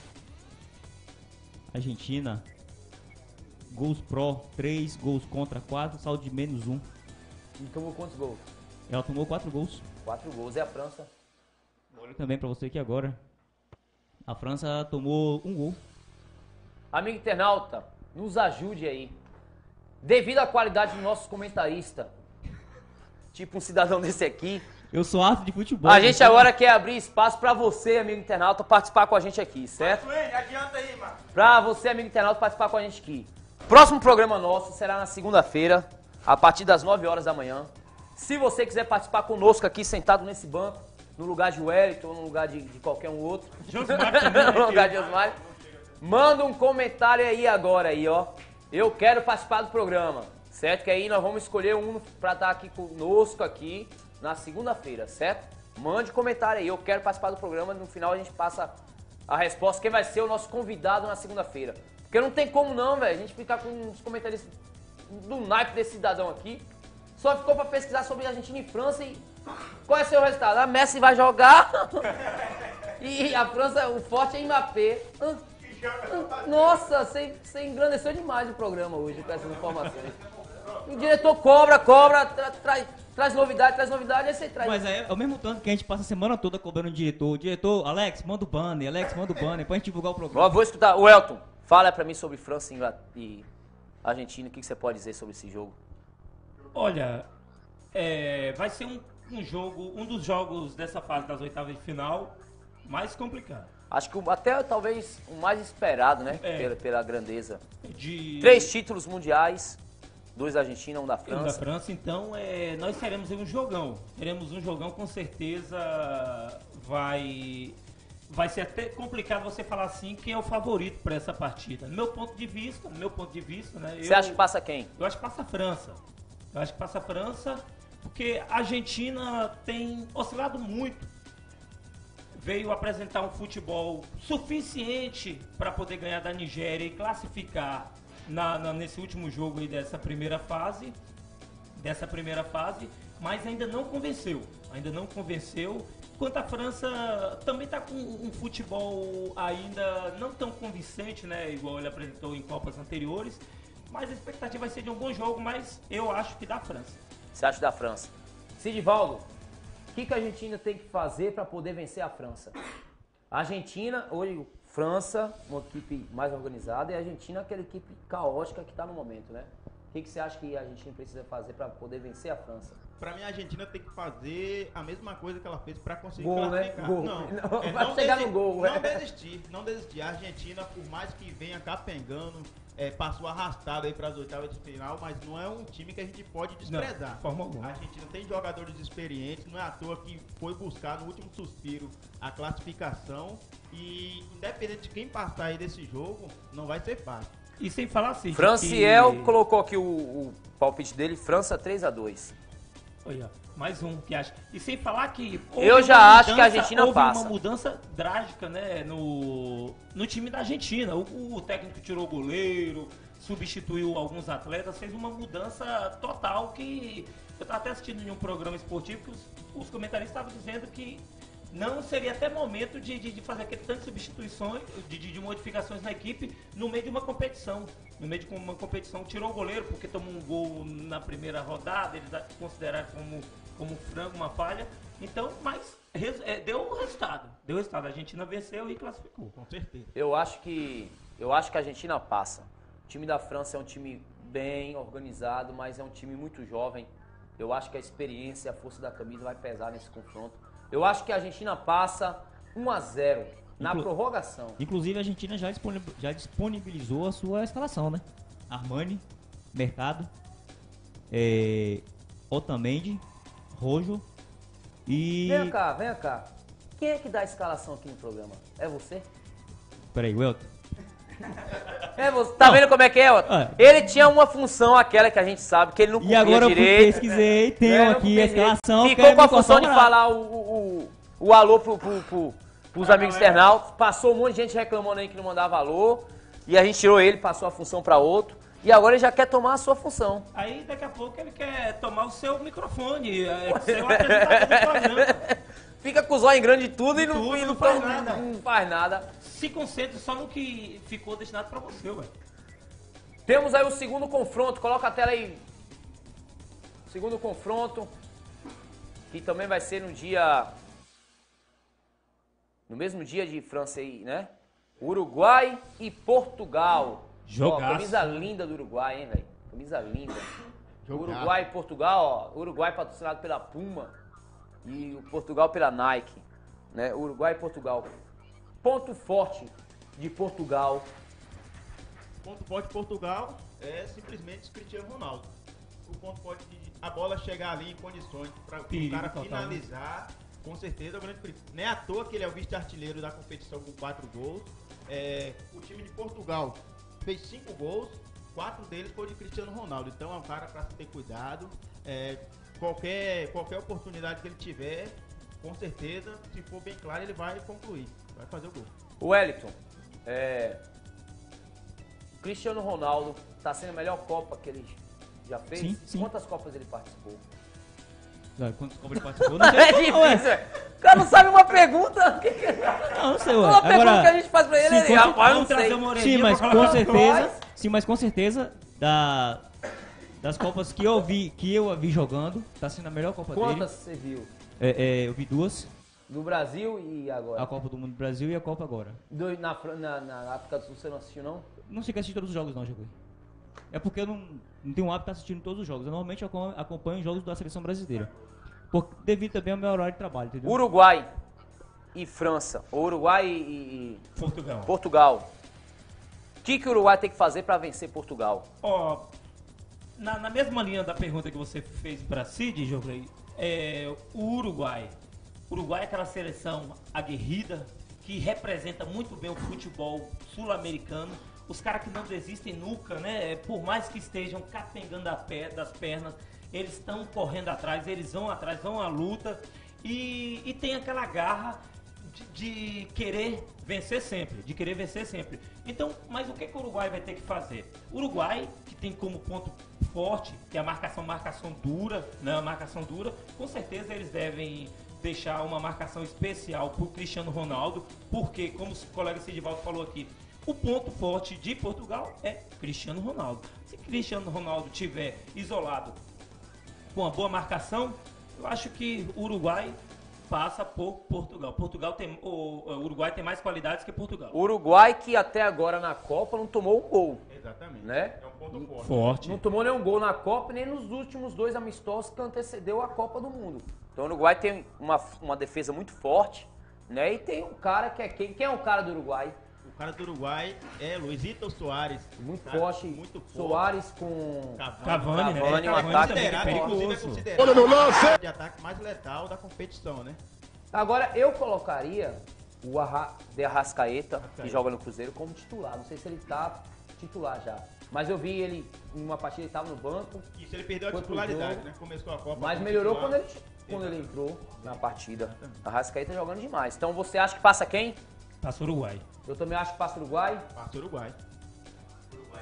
Argentina, gols pró, três, gols contra, quatro, saldo de menos um. E tomou quantos gols? Ela tomou quatro gols. Quatro gols. E a França? Olho também pra você aqui agora. A França tomou um gol. Amigo internauta, nos ajude aí. Devido à qualidade do nosso comentarista, tipo um cidadão desse aqui, Eu sou árbitro de futebol. a gente então- agora quer abrir espaço pra você, amigo internauta, participar com a gente aqui, certo? Adianta aí, mano. Pra você, amigo internauta, participar com a gente aqui. Próximo programa nosso será na segunda-feira, a partir das nove horas da manhã. Se você quiser participar conosco aqui, sentado nesse banco, no lugar de Wellington ou no lugar de, de qualquer um outro, Josmar também, né, no lugar de que- Osmar, manda um comentário aí agora aí, ó. Eu quero participar do programa, certo? Que aí nós vamos escolher um pra estar aqui conosco aqui na segunda-feira, certo? Mande comentário aí, eu quero participar do programa, no final a gente passa a resposta, quem vai ser o nosso convidado na segunda-feira. Porque não tem como não, velho, a gente ficar com os comentários do naipe desse cidadão aqui. Só ficou pra pesquisar sobre Argentina e França e qual é o seu resultado? A Messi vai jogar e a França, o forte é Mbappé. Hã? Nossa, você, você engrandeceu demais o programa hoje com essas informações. O diretor cobra, cobra, tra, tra, traz novidade, traz novidade, aí você traz. Mas é ao mesmo tempo que a gente passa a semana toda cobrando o diretor. Diretor, Alex, manda o banner, Alex, manda o banner, pra gente divulgar o programa. Ó, vou escutar. O Elton, fala pra mim sobre França e Argentina, o que que você pode dizer sobre esse jogo? Olha, é, vai ser um, um jogo, um dos jogos dessa fase das oitavas de final mais complicado. Acho que o- até talvez o mais esperado, né? É. Pela, pela grandeza. De Três títulos mundiais, dois da Argentina, um da da França. França, então é, nós teremos um jogão. Teremos um jogão, com certeza vai vai ser até complicado você falar assim quem é o favorito para essa partida. No meu ponto de vista, no meu ponto de vista, né? Você eu, acha que passa quem? Eu acho que passa a França. Eu acho que passa a França, porque a Argentina tem oscilado muito. Veio apresentar um futebol suficiente para poder ganhar da Nigéria e classificar na, na- nesse último jogo aí dessa primeira fase. Dessa primeira fase, mas ainda não convenceu. Ainda não convenceu. Enquanto a França também está com um futebol ainda não tão convincente, né? Igual ele apresentou em Copas anteriores. Mas a expectativa vai ser de um bom jogo, mas eu acho que da França. Você acha da França? Sidivaldo, o que, que a Argentina tem que fazer para poder vencer a França? A Argentina, hoje, França, uma equipe mais organizada, e a Argentina, aquela equipe caótica que está no momento, né? O que, que você acha que a Argentina precisa fazer para poder vencer a França? Pra mim, a Argentina tem que fazer a mesma coisa que ela fez pra conseguir Gol, né? classificar. Gol. Não, Não, é, vai não chegar desi- no gol, Não é. desistir, não desistir. A Argentina, por mais que venha capengando, é, passou arrastado aí pras oitavas de final, mas não é um time que a gente pode desprezar. Não, de forma alguma. A Argentina tem jogadores experientes, não é à toa que foi buscar no último suspiro a classificação e independente de quem passar aí desse jogo, não vai ser fácil. E sem falar assim. Franciel que- colocou aqui o, o palpite dele, França três a dois. Olha, mais um que acha. E sem falar que. Eu houve já uma acho que a Argentina houve passa. uma mudança drástica, né, no, no time da Argentina. O, o técnico tirou o goleiro, substituiu alguns atletas, fez uma mudança total que... Eu estava até assistindo em um programa esportivo que os, os comentaristas estavam dizendo que não seria até momento de, de, de fazer aquele tanto de substituições, de, de, de modificações na equipe no meio de uma competição. No meio de uma competição, tirou o goleiro porque tomou um gol na primeira rodada, eles consideraram como, como frango, uma falha. Então, mas res, é, deu o resultado. Deu o resultado. A Argentina venceu e classificou. Com certeza. Eu acho que, eu acho que a Argentina passa. O time da França é um time bem organizado, mas é um time muito jovem. Eu acho que a experiência e a força da camisa vai pesar nesse confronto. Eu acho que a Argentina passa um a zero na Inclu- prorrogação. Inclusive, a Argentina já, disponib- já disponibilizou a sua escalação, né? Armani, Mercado, é, Otamendi, Rojo e... Vem cá, vem cá. Quem é que dá a escalação aqui no programa? É você? Peraí, Welton. É você. Tá vendo como é que é, Otto? Ah. Ele tinha uma função, aquela que a gente sabe, que ele não E cumpria agora eu fui direito. pesquisei, tenho É, não aqui a cumpria direito. escalação. Ficou quero com a me cortar função o de barato. falar o, o, o, o alô pro, pro, pro, pros amigos internautas. Passou um monte de gente reclamando aí que não mandava alô. E a gente tirou ele, passou a função pra outro. E agora ele já quer tomar a sua função. Aí daqui a pouco ele quer tomar o seu microfone, é, ser o apresentador do programa. Fica com os olhos grandes de tudo e não, Tudo, e não, não faz não- nada. não faz nada. Se concentre só no que ficou destinado pra você, ué. Temos aí o segundo confronto, coloca a tela aí. Segundo confronto, que também vai ser no dia... No mesmo dia de França aí, né? Uruguai e Portugal. Jogaço. Ó, camisa linda do Uruguai, hein, velho? Camisa linda. Jogaço. Uruguai e Portugal, ó. Uruguai patrocinado pela Puma e o Portugal pela Nike, né? Uruguai e Portugal. Ponto forte de Portugal. ponto forte de Portugal é simplesmente o Cristiano Ronaldo. O ponto forte de a bola chegar ali em condições para o Perigo cara total, finalizar, com certeza é o grande perigo. Não é à toa que ele é o vice-artilheiro da competição com quatro gols. É, o time de Portugal fez cinco gols, quatro deles foram de Cristiano Ronaldo. Então é um cara para se ter cuidado. É, qualquer, qualquer oportunidade que ele tiver, com certeza, se for bem claro, ele vai concluir, vai fazer o gol. O Wellington, é... Cristiano Ronaldo está sendo a melhor Copa que ele já fez? Sim, sim. Quantas Copas ele participou? Ah, Quantos como ele participou? Não sei. É difícil, ué. O cara não sabe uma pergunta. Não, não sei, ué. Uma pergunta Agora, que a gente faz pra ele, sim, ele, com rapaz, não Vamos trazer sei. uma orelhinha sim, mas pra com colocar- certeza, sim, mas com certeza da das Copas que eu vi, que eu a vi jogando, tá sendo a melhor Copa Quantas dele. você viu? É, é, eu vi duas, Do Brasil e agora? a Copa do Mundo do Brasil e a Copa agora. Do- na, Fran- na, na África do Sul você não assistiu, não? Não sei que assistir todos os jogos não, Jaguar. É porque eu não, não tenho o hábito de assistir todos os jogos. Eu normalmente acom- acompanho os jogos da seleção brasileira. Por, devido também ao meu horário de trabalho, entendeu? Uruguai e França. Ou Uruguai e, e Portugal. Portugal. O que, que o Uruguai tem que fazer para vencer Portugal? Ó, na, na mesma linha da pergunta que você fez para Cid, Jogley, é, o Uruguai. O Uruguai é aquela seleção aguerrida que representa muito bem o futebol sul-americano. Os caras que não desistem nunca, né? Por mais que estejam capengando a pé, das pernas, eles estão correndo atrás, eles vão atrás, vão à luta e, e tem aquela garra de, de querer vencer sempre, de querer vencer sempre. Então, mas o que, que o Uruguai vai ter que fazer? O Uruguai, que tem como ponto forte, que é a marcação, marcação dura, né? A marcação dura, com certeza eles devem deixar uma marcação especial para o Cristiano Ronaldo, porque, como o colega Sidivaldo falou aqui, o ponto forte de Portugal é Cristiano Ronaldo. Se Cristiano Ronaldo tiver isolado com uma boa marcação, eu acho que o Uruguai passa por Portugal. Portugal tem, o, o Uruguai tem mais qualidades que Portugal. O Uruguai que até agora na Copa não tomou um gol, Exatamente. né? É um ponto forte. Forte. Não tomou nenhum gol na Copa nem nos últimos dois amistosos que antecedeu a Copa do Mundo. Então o Uruguai tem uma, uma defesa muito forte, né? E tem um cara que é quem? Quem é o cara do Uruguai? O cara do Uruguai é Luizito Soares. Muito Cara, forte. muito forte. Soares com Cavani, Cavani, né? Cavani, um Cavani ataque também é considerado, perigoso. inclusive, é considerado Olha no lance. de ataque mais letal da competição, né? Agora, eu colocaria o Arra... De Arrascaeta, que joga no Cruzeiro, como titular. Não sei se ele tá titular já. Mas eu vi ele em uma partida, ele estava no banco, Isso, ele perdeu a Foi pro titularidade, jogo, né? Começou a Copa. mas como melhorou titular. quando ele, quando ele entrou na partida. Arrascaeta jogando demais. Então você acha que passa quem? Passa o Uruguai. Eu também acho que passa o Uruguai. Passa o Uruguai.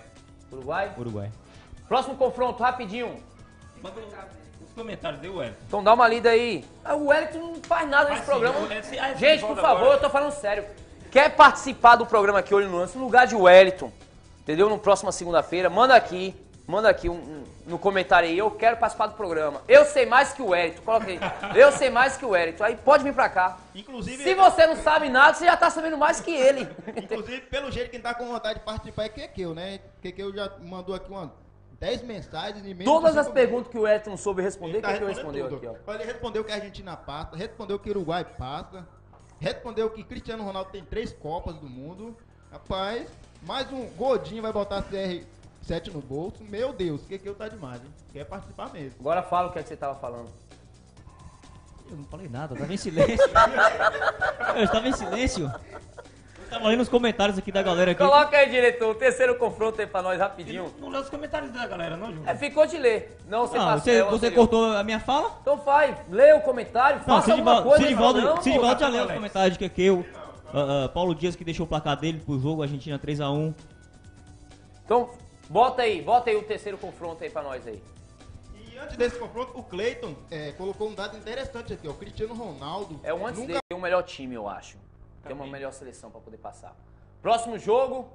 Uruguai? Uruguai. Próximo confronto, rapidinho. Manda os comentários, deu, Wellington. Então dá uma lida aí. Ah, o Wellington não faz nada nesse Mas, programa. sim, o- esse- ah, esse Gente, volta por favor, agora. eu tô falando sério. Quer participar do programa aqui, Olho no Lance, no lugar de Wellington, entendeu? No próxima segunda-feira, manda aqui, manda aqui um, um, no comentário aí, eu quero participar do programa. Eu sei mais que o Wellington, coloca aí. Eu sei mais que o Wellington, aí pode vir pra cá. Inclusive, Se você não sabe nada, você já tá sabendo mais que ele. inclusive, pelo jeito, quem tá com vontade de participar é Kekeu, né? Kekeu já mandou aqui uma dez mensagens e menos Todas de as cinco perguntas que o Wellington não soube responder, Ele tá que eu respondendo respondeu tudo. aqui, ó. Ele respondeu que a Argentina passa, respondeu que o Uruguai passa, respondeu que Cristiano Ronaldo tem três Copas do Mundo. Rapaz, mais um Godinho vai botar C R sete no bolso. Meu Deus, que que eu tá demais, hein? Quer participar mesmo. Agora fala o que é que você tava falando. Eu não falei nada, eu tava em silêncio. Eu estava em silêncio. Eu tava lendo os comentários aqui da galera aqui. Coloca aí, diretor, o terceiro confronto aí pra nós, rapidinho. Não leu os comentários da galera, não, Júlio? É, ficou de ler. Não, você Ah, passou. você, é o você anterior. cortou a minha fala? Então faz, lê o comentário, Não, faça alguma Sidivaldo, coisa. Sidivaldo, não, Sidivaldo já pô, leu os Alex. comentários de Kekeu. Uh, uh, Paulo Dias que deixou o placar dele pro jogo, Argentina três a um. Então, bota aí, bota aí o terceiro confronto aí pra nós aí. E antes desse confronto, o Cleiton é, colocou um dado interessante aqui, ó. O Cristiano Ronaldo É o antes nunca dele, tem o melhor time, eu acho. Tem uma melhor seleção pra poder passar. Próximo jogo.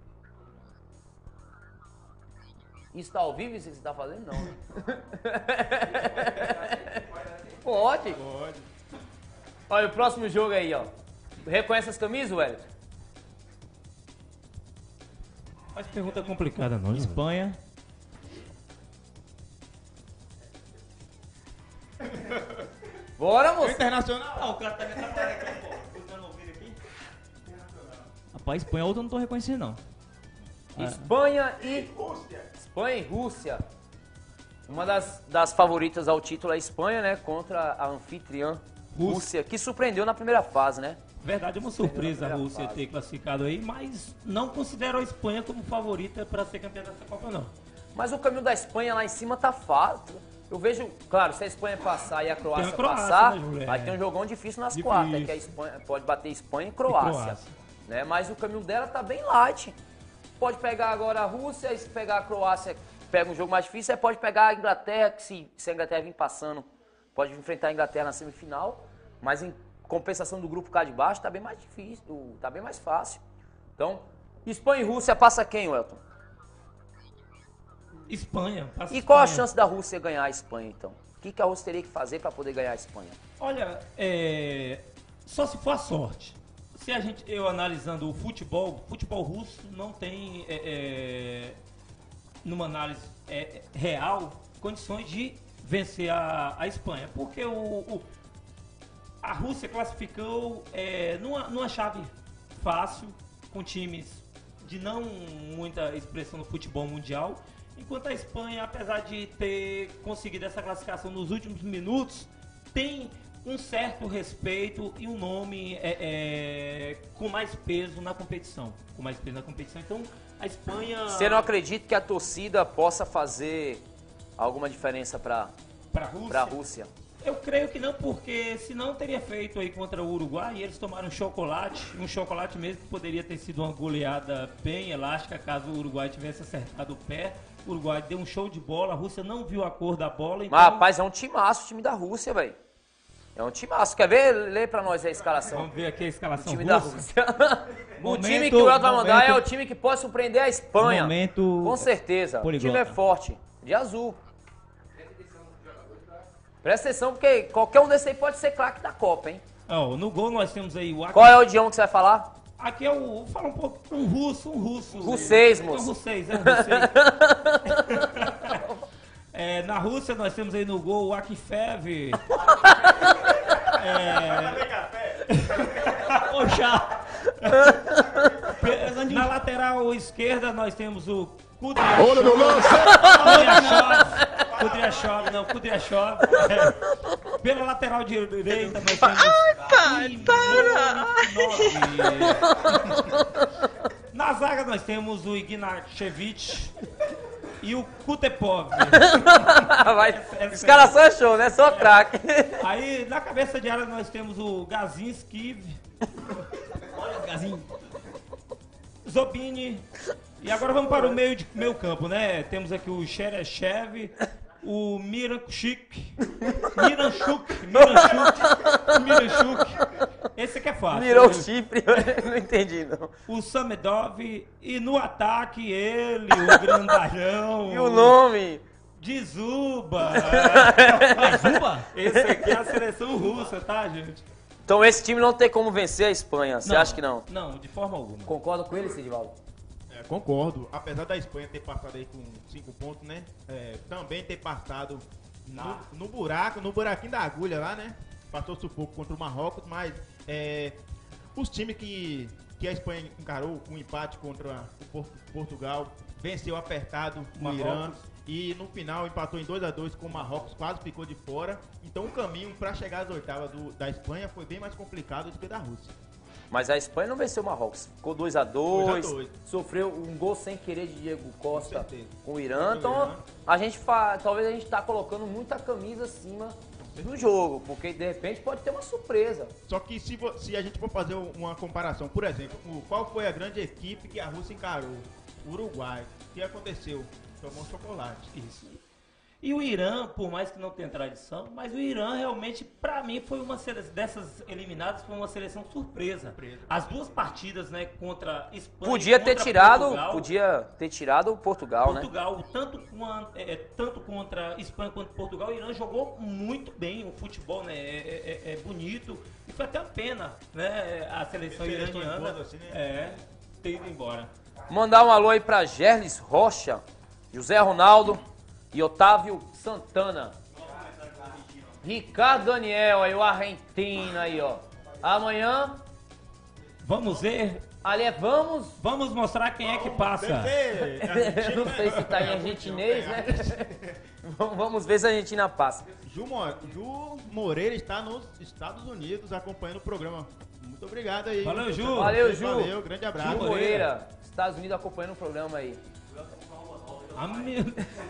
Isso tá ao vivo, isso que você tá fazendo? Não, né? Pode. pode. Olha, o próximo jogo aí, ó. Reconhece as camisas, Wellington? Faz pergunta complicada, não, Júlio. Espanha. Bora, O moço. Internacional. Ah, o cara tá me atrapalhando aqui, pô. Botando o ouvido aqui. Rapaz, Espanha outra eu não tô reconhecendo, não. Espanha e Espanha e Rússia. Uma das, das favoritas ao título é a Espanha, né? Contra a anfitriã Rússia, que surpreendeu na primeira fase, né? Verdade, é uma surpresa a Primeira Rússia fase. ter classificado aí, mas não considero a Espanha como favorita para ser campeã dessa Copa, não. Mas o caminho da Espanha lá em cima tá fácil. Eu vejo, claro, se a Espanha passar e a Croácia, a Croácia, passar, né, Júlio? vai É. ter um jogão difícil nas Difícil. quartas, que a Espanha pode bater Espanha e Croácia. Croácia. Né? Mas o caminho dela tá bem light. Pode pegar agora a Rússia, e se pegar a Croácia, pega um jogo mais difícil, aí pode pegar a Inglaterra, que se, se a Inglaterra vir passando, pode enfrentar a Inglaterra na semifinal, mas em compensação do grupo cá de baixo, tá bem mais difícil, tá bem mais fácil. Então, Espanha e Rússia passa quem, Welton? Espanha. Passa E qual a Espanha. chance da Rússia ganhar a Espanha, então? O que, que a Rússia teria que fazer para poder ganhar a Espanha? Olha, é, só se for a sorte. Se a gente, eu analisando o futebol, futebol russo não tem, é, é, numa análise é, real, condições de vencer a, a Espanha. Porque o, o- a Rússia classificou é, numa, numa chave fácil, com times de não muita expressão no futebol mundial, enquanto a Espanha, apesar de ter conseguido essa classificação nos últimos minutos, tem um certo respeito e um nome é, é, com mais peso na competição. Com mais peso na competição. Então, a Espanha... Você não acredita que a torcida possa fazer alguma diferença para Para a Rússia? a Rússia? Eu creio que não, porque senão teria feito aí contra o Uruguai e eles tomaram um chocolate, um chocolate mesmo que poderia ter sido uma goleada bem elástica caso o Uruguai tivesse acertado o pé. O Uruguai deu um show de bola, a Rússia não viu a cor da bola. Então, Mas, rapaz, é um timaço o time da Rússia, velho. É um timaço. Quer ver? Lê pra nós aí a escalação. vamos ver aqui a O escalação time da russa. Rússia. o Momento- time que o Elton vai mandar é momento- o time que pode surpreender a Espanha. Momento- Com certeza. O poliglota. time é forte. De azul. Presta atenção, porque qualquer um desses aí pode ser craque da Copa, hein? Ó, no gol nós temos aí o Ak- Qual é o idioma que você vai falar? Aqui é o. Fala um pouco. Um russo, um russo. Russês, É um moço. russês, é um russês. É, na Rússia nós temos aí no gol o Akifev. Ô, chá. Na lateral esquerda nós temos o Kudryashov. Olho no lance! Kudryashov. Kudryashov, não, Kudryashov. É. Pela lateral direita nós temos. Ai, Na zaga nós temos o Ignashevich e o Kutepov. Vai. Escalação é show, né? Só craque. Aí na cabeça de área nós temos o Gazinski. Olha, Gazinho. Zobini. E agora vamos para o meio, de, meio campo, né? Temos aqui o Xerechev, o Miranchuk, Miranchuk, Miranchuk, Miranchuk. Esse aqui é fácil. Mirou o chifre, eu não entendi, não. O Samedov e no ataque ele, o grandalhão. E o nome? Dziuba. Zuba? Esse aqui é a seleção russa, tá, gente? Então esse time não tem como vencer a Espanha, você Não, acha que não? Não, de forma alguma. Concorda com ele, Sidivaldo? É, concordo. Apesar da Espanha ter passado aí com cinco pontos, né? É, também ter passado no, no buraco, no buraquinho da agulha lá, né? Passou sufoco contra o Marrocos, mas é, os times que, que a Espanha encarou, um empate contra o Porto- Portugal, venceu apertado o Marrocos. Irã e no final empatou em dois a dois com o Marrocos, quase ficou de fora. Então o caminho para chegar às oitavas do- da Espanha foi bem mais complicado do que da Rússia. Mas a Espanha não venceu o Marrocos. Ficou dois a dois, dois a dois. sofreu um gol sem querer de Diego Costa certeza. com o Irã. Com o Então, Irã. a gente fa... talvez a gente tá colocando muita camisa acima do jogo, porque de repente pode ter uma surpresa. Só que se, vo- se a gente for fazer uma comparação, por exemplo, o- qual foi a grande equipe que a Rússia encarou? O Uruguai. O que aconteceu? Tomou chocolate. Isso. E o Irã, por mais que não tenha tradição, mas o Irã realmente, pra mim, foi uma seleção, dessas eliminadas, foi uma seleção surpresa. Surpresa. As duas partidas, né, contra Espanha Podia e ter contra tirado, Portugal, podia ter tirado o Portugal, né? Portugal, tanto, quan- é, é, tanto contra Espanha quanto Portugal, o Irã jogou muito bem o futebol, né? É, é- é bonito. E foi até uma pena, né? A seleção Esse iraniana responde assim, né? é, ter ido embora. Mandar um alô aí pra Gerles Rocha, José Ronaldo e Otávio Santana. Ricardo Daniel, aí o argentino aí, ó. Amanhã, Vamos ver, ali é vamos. vamos mostrar quem é que passa. Deve ser Eu não sei se tá em argentinês, né? Vamos- Vamos ver se a Argentina passa. Ju, Mo- Ju Moreira está nos Estados Unidos acompanhando o programa. Muito obrigado aí. Valeu, Ju. Valeu, Ju. Valeu, grande abraço. Ju Moreira, Estados Unidos acompanhando o programa aí. Ah, meu...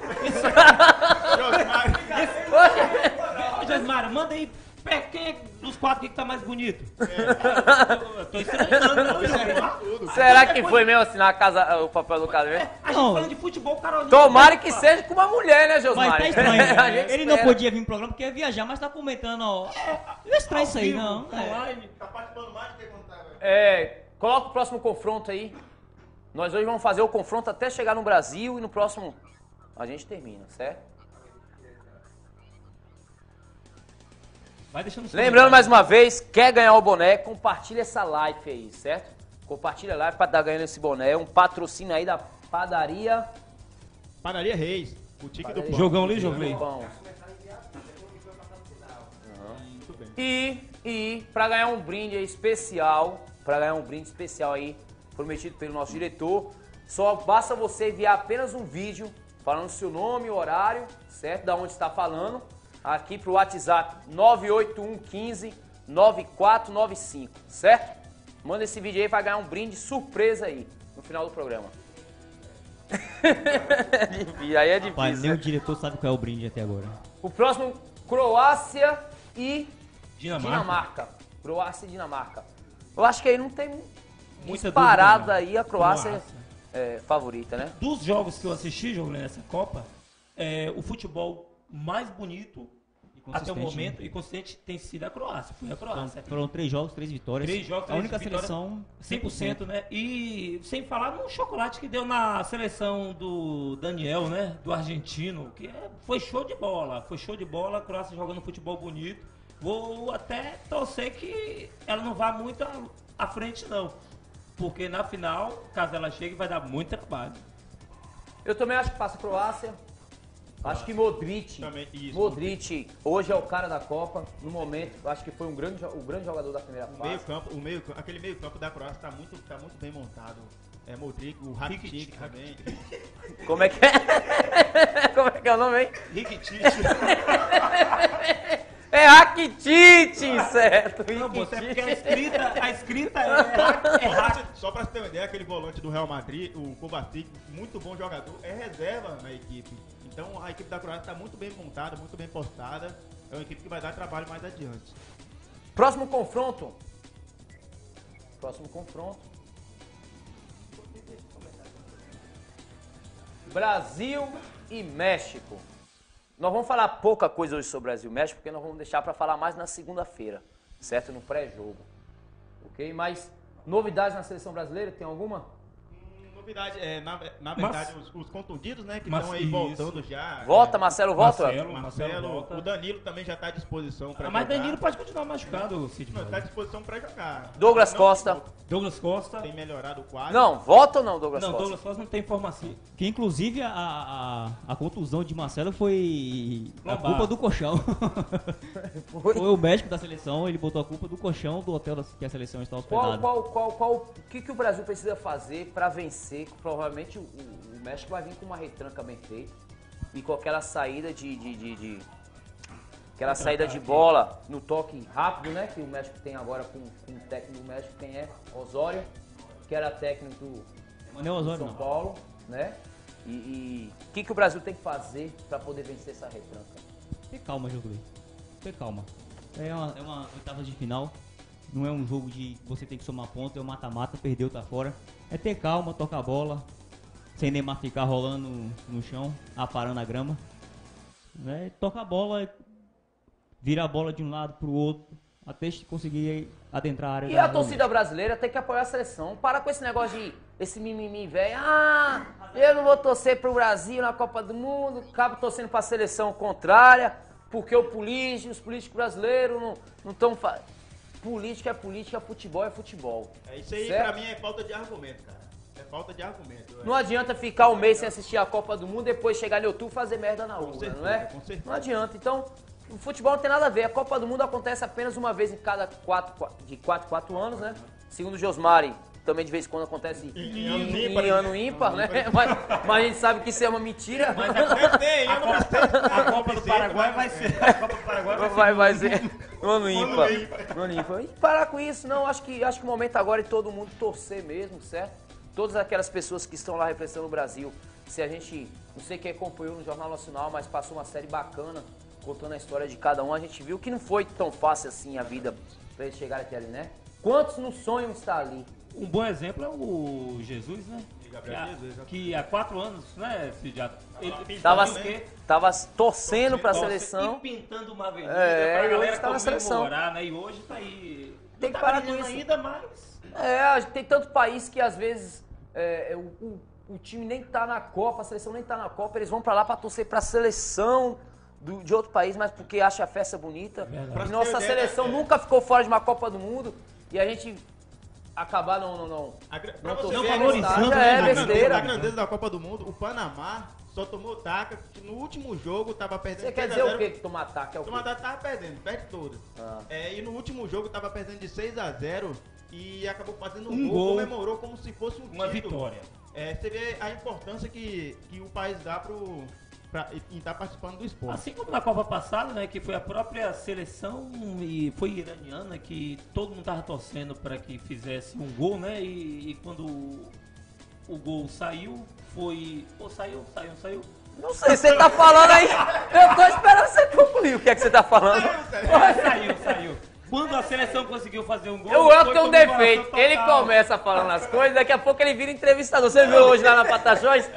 Josmar, Ô, Josmar, manda aí, pé, quem é dos quatro aqui que tá mais bonito? Eu tô estranhando, não, Josmar. Será que foi mesmo assinar a casa, o papel do casamento? A gente Não. falando de futebol, Carolina. Tomara que seja com uma mulher, né, Josmar? Mas tá estranho. A gente Ele não espera. podia vir no programa porque ia viajar, mas tá comentando, ó. Não é estranho isso aí, não. É. Online. tá participando mais do que quando tava. É, coloca o próximo confronto aí. Nós hoje vamos fazer o confronto até chegar no Brasil e no próximo a gente termina, certo? Vai deixando os Lembrando comentários. mais uma vez, quer ganhar o boné, compartilha essa live aí, certo? Compartilha a live para estar ganhando esse boné. Um patrocínio aí da padaria Padaria Reis, boutique do pão. Jogão ali, joguei. Pão. Muito bem. E, e para ganhar um brinde aí especial, para ganhar um brinde especial aí, prometido pelo nosso diretor, só basta você enviar apenas um vídeo falando seu nome, horário, certo? Da onde está falando, aqui pro WhatsApp nove oito um um cinco nove quatro nove cinco, certo? Manda esse vídeo aí para ganhar um brinde surpresa aí, no final do programa. Aí é Pai, difícil. nem o né? diretor sabe qual é o brinde até agora. O próximo, Croácia e Dinamarca. Dinamarca. Croácia e Dinamarca. Eu acho que aí não tem Muita disparada dúvida, aí, a Croácia Croácia. é favorita, né? Dos jogos que eu assisti, jogo nessa Copa, é, o futebol mais bonito até o consistente, momento e consistente tem sido a Croácia. Foi a Croácia. Foram três jogos, três vitórias. Três jogos, A três única vitórias, seleção cem por cento, né? E sem falar no chocolate que deu na seleção do Daniel, né? Do argentino, que é- foi show de bola. Foi show de bola, a Croácia jogando futebol bonito. Vou até torcer que ela não vá muito à, à frente, não. Porque na final, caso ela chegue, vai dar muito trabalho. Eu também acho que passa a Croácia. Acho que Modric, Também, isso. Modric hoje é o cara da Copa, no momento, acho que foi um grande, jo- o grande jogador da primeira O meio fase. campo, o meio, aquele meio campo da Croácia está muito, tá muito bem montado. É Modric, o Rakitic também. Como é que é? Como é que é o nome aí? Rakitic. É Rakitic, certo? Não, você é porque a Rakitic. escrita, a escrita é, é, Só pra hack. você- Só pra você ter uma ideia, aquele volante do Real Madrid, o Kovacic, muito bom jogador, é reserva na equipe. Então a equipe da Croácia está muito bem montada, muito bem postada. É uma equipe que vai dar trabalho mais adiante. Próximo confronto. Próximo confronto. Brasil e México. Nós vamos falar pouca coisa hoje sobre Brasil e México, porque nós vamos deixar para falar mais na segunda-feira, certo? No pré-jogo. Ok? Mas novidades na seleção brasileira, tem alguma? Novidade, é, na, na verdade, Mas- os, os contundidos, né, que Mas estão aí isso. voltando já. Volta, é, Marcelo, volta? Marcelo, Marcelo, Marcelo volta. o Danilo também já está à disposição para Ah, mas jogar. Danilo pode continuar machucado, Cid. Não, está à disposição para jogar. Douglas Não, Costa. Douglas Costa. Tem melhorado o quadro. Não, volta ou não, Douglas Não, Costa? Douglas Costa não tem informação. Que inclusive a, a, a contusão de Marcelo foi a Lombar. culpa do colchão. Foi? Foi o médico da seleção, ele botou a culpa do colchão do hotel da- que a seleção está hospedada. Qual, qual, qual, qual, o que, que o Brasil precisa fazer para vencer? Provavelmente o, o- o México vai vir com uma retranca bem feita e com aquela saída de, de, de, de- aquela saída de bola no toque rápido, né? Que o México tem agora com, com o técnico do México, quem é? Osório, que era técnico do Manuel Osório São não. Paulo, né? E o que, que o Brasil tem que fazer para poder vencer essa retranca? Ter calma, jogo dele. Ter calma. É uma, é uma oitava de final. Não é um jogo de você tem que somar ponto, é um mata-mata, perdeu, tá fora. É ter calma, tocar a bola, sem Neymar ficar rolando no chão, aparando a grama. Né? Toca a bola, vira a bola de um lado pro outro, até conseguir adentrar a área. E da- a torcida brasileira tem que apoiar a seleção. Para com esse negócio de esse mimimi, velho. Ah, eu não vou torcer pro Brasil na Copa do Mundo, acabo torcendo pra seleção contrária, porque o político, os políticos brasileiros não estão... Fa... Política é política, futebol é futebol. É, isso aí, Certo? pra mim, é falta de argumento, cara. É falta de argumento. Não adianta ficar um mês sem assistir a Copa do Mundo e depois chegar em outubro e fazer merda na rua, certeza, não é? com certeza. Não adianta. Então, o futebol não tem nada a ver. A Copa do Mundo acontece apenas uma vez em cada quatro, quatro- de quatro, quatro anos, né? Segundo o Josmari, também de vez em quando acontece em, em ano em ímpar, ano né? ímpar, né? Mas, mas a gente sabe que isso é uma mentira. Deve ter, eu não A Copa do Paraguai vai ser. A Copa do Paraguai vai ser. Vai, vai ser no ano ímpar. No ano ímpar. E parar com isso, não. Acho que, acho que o momento agora é todo mundo torcer mesmo, certo? Todas aquelas pessoas que estão lá representando o Brasil. Se a gente, não sei quem acompanhou no Jornal Nacional, mas passou uma série bacana contando a história de cada um. A gente viu que não foi tão fácil assim a vida pra eles chegarem até ali, né? Quantos no sonho estar ali? Um bom exemplo é o Jesus, né? Gabriel que, Jesus, há, que há quatro anos, né, Cid, já ele Tava, fazia o quê? tava torcendo pra Torce- seleção. E pintando uma avenida É, pra e hoje galera tá na seleção. comemorar, né? E hoje tá aí. Tem Não que tá parar com brilhando isso. ainda, mas... É, a gente tem tanto país que às vezes é, é, o, o, o time nem tá na Copa, a seleção nem tá na Copa, eles vão pra lá pra torcer pra seleção do- de outro país, mas porque acha a festa bonita. Verdade. E nossa Pra ter ideia, seleção é. nunca ficou fora de uma Copa do Mundo e a gente acabar não, não, não. A gra- pra Não você torcer ver, valorizando, a né, é grandeza- besteira. A grandeza da Copa do Mundo, o Panamá só tomou taca, que no último jogo tava perdendo Você quer três a dizer zero. o quê que tomar ataque? É o O quê? Tomada tava perdendo, perde todas. Ah. É, e no último jogo tava perdendo de seis a zero e acabou fazendo um, Um gol, gol. comemorou como se fosse um Uma título. vitória. É, você vê a importância que, que o país dá pro, pra, em estar participando do esporte. Assim como na Copa passada, né, que foi a própria seleção e foi iraniana que todo mundo tava torcendo para que fizesse um gol, né? E, e quando o, o gol saiu, foi, pô, saiu, saiu, saiu. Não sei, você tá falando aí. Eu tô esperando você concluir o que é que você tá falando. Saiu, saiu. Quando a seleção conseguiu fazer um gol, O Elton foi tem um comemoração defeito. total. Ele começa falando as coisas, daqui a pouco ele vira entrevistador. Você viu hoje lá na Pataxões?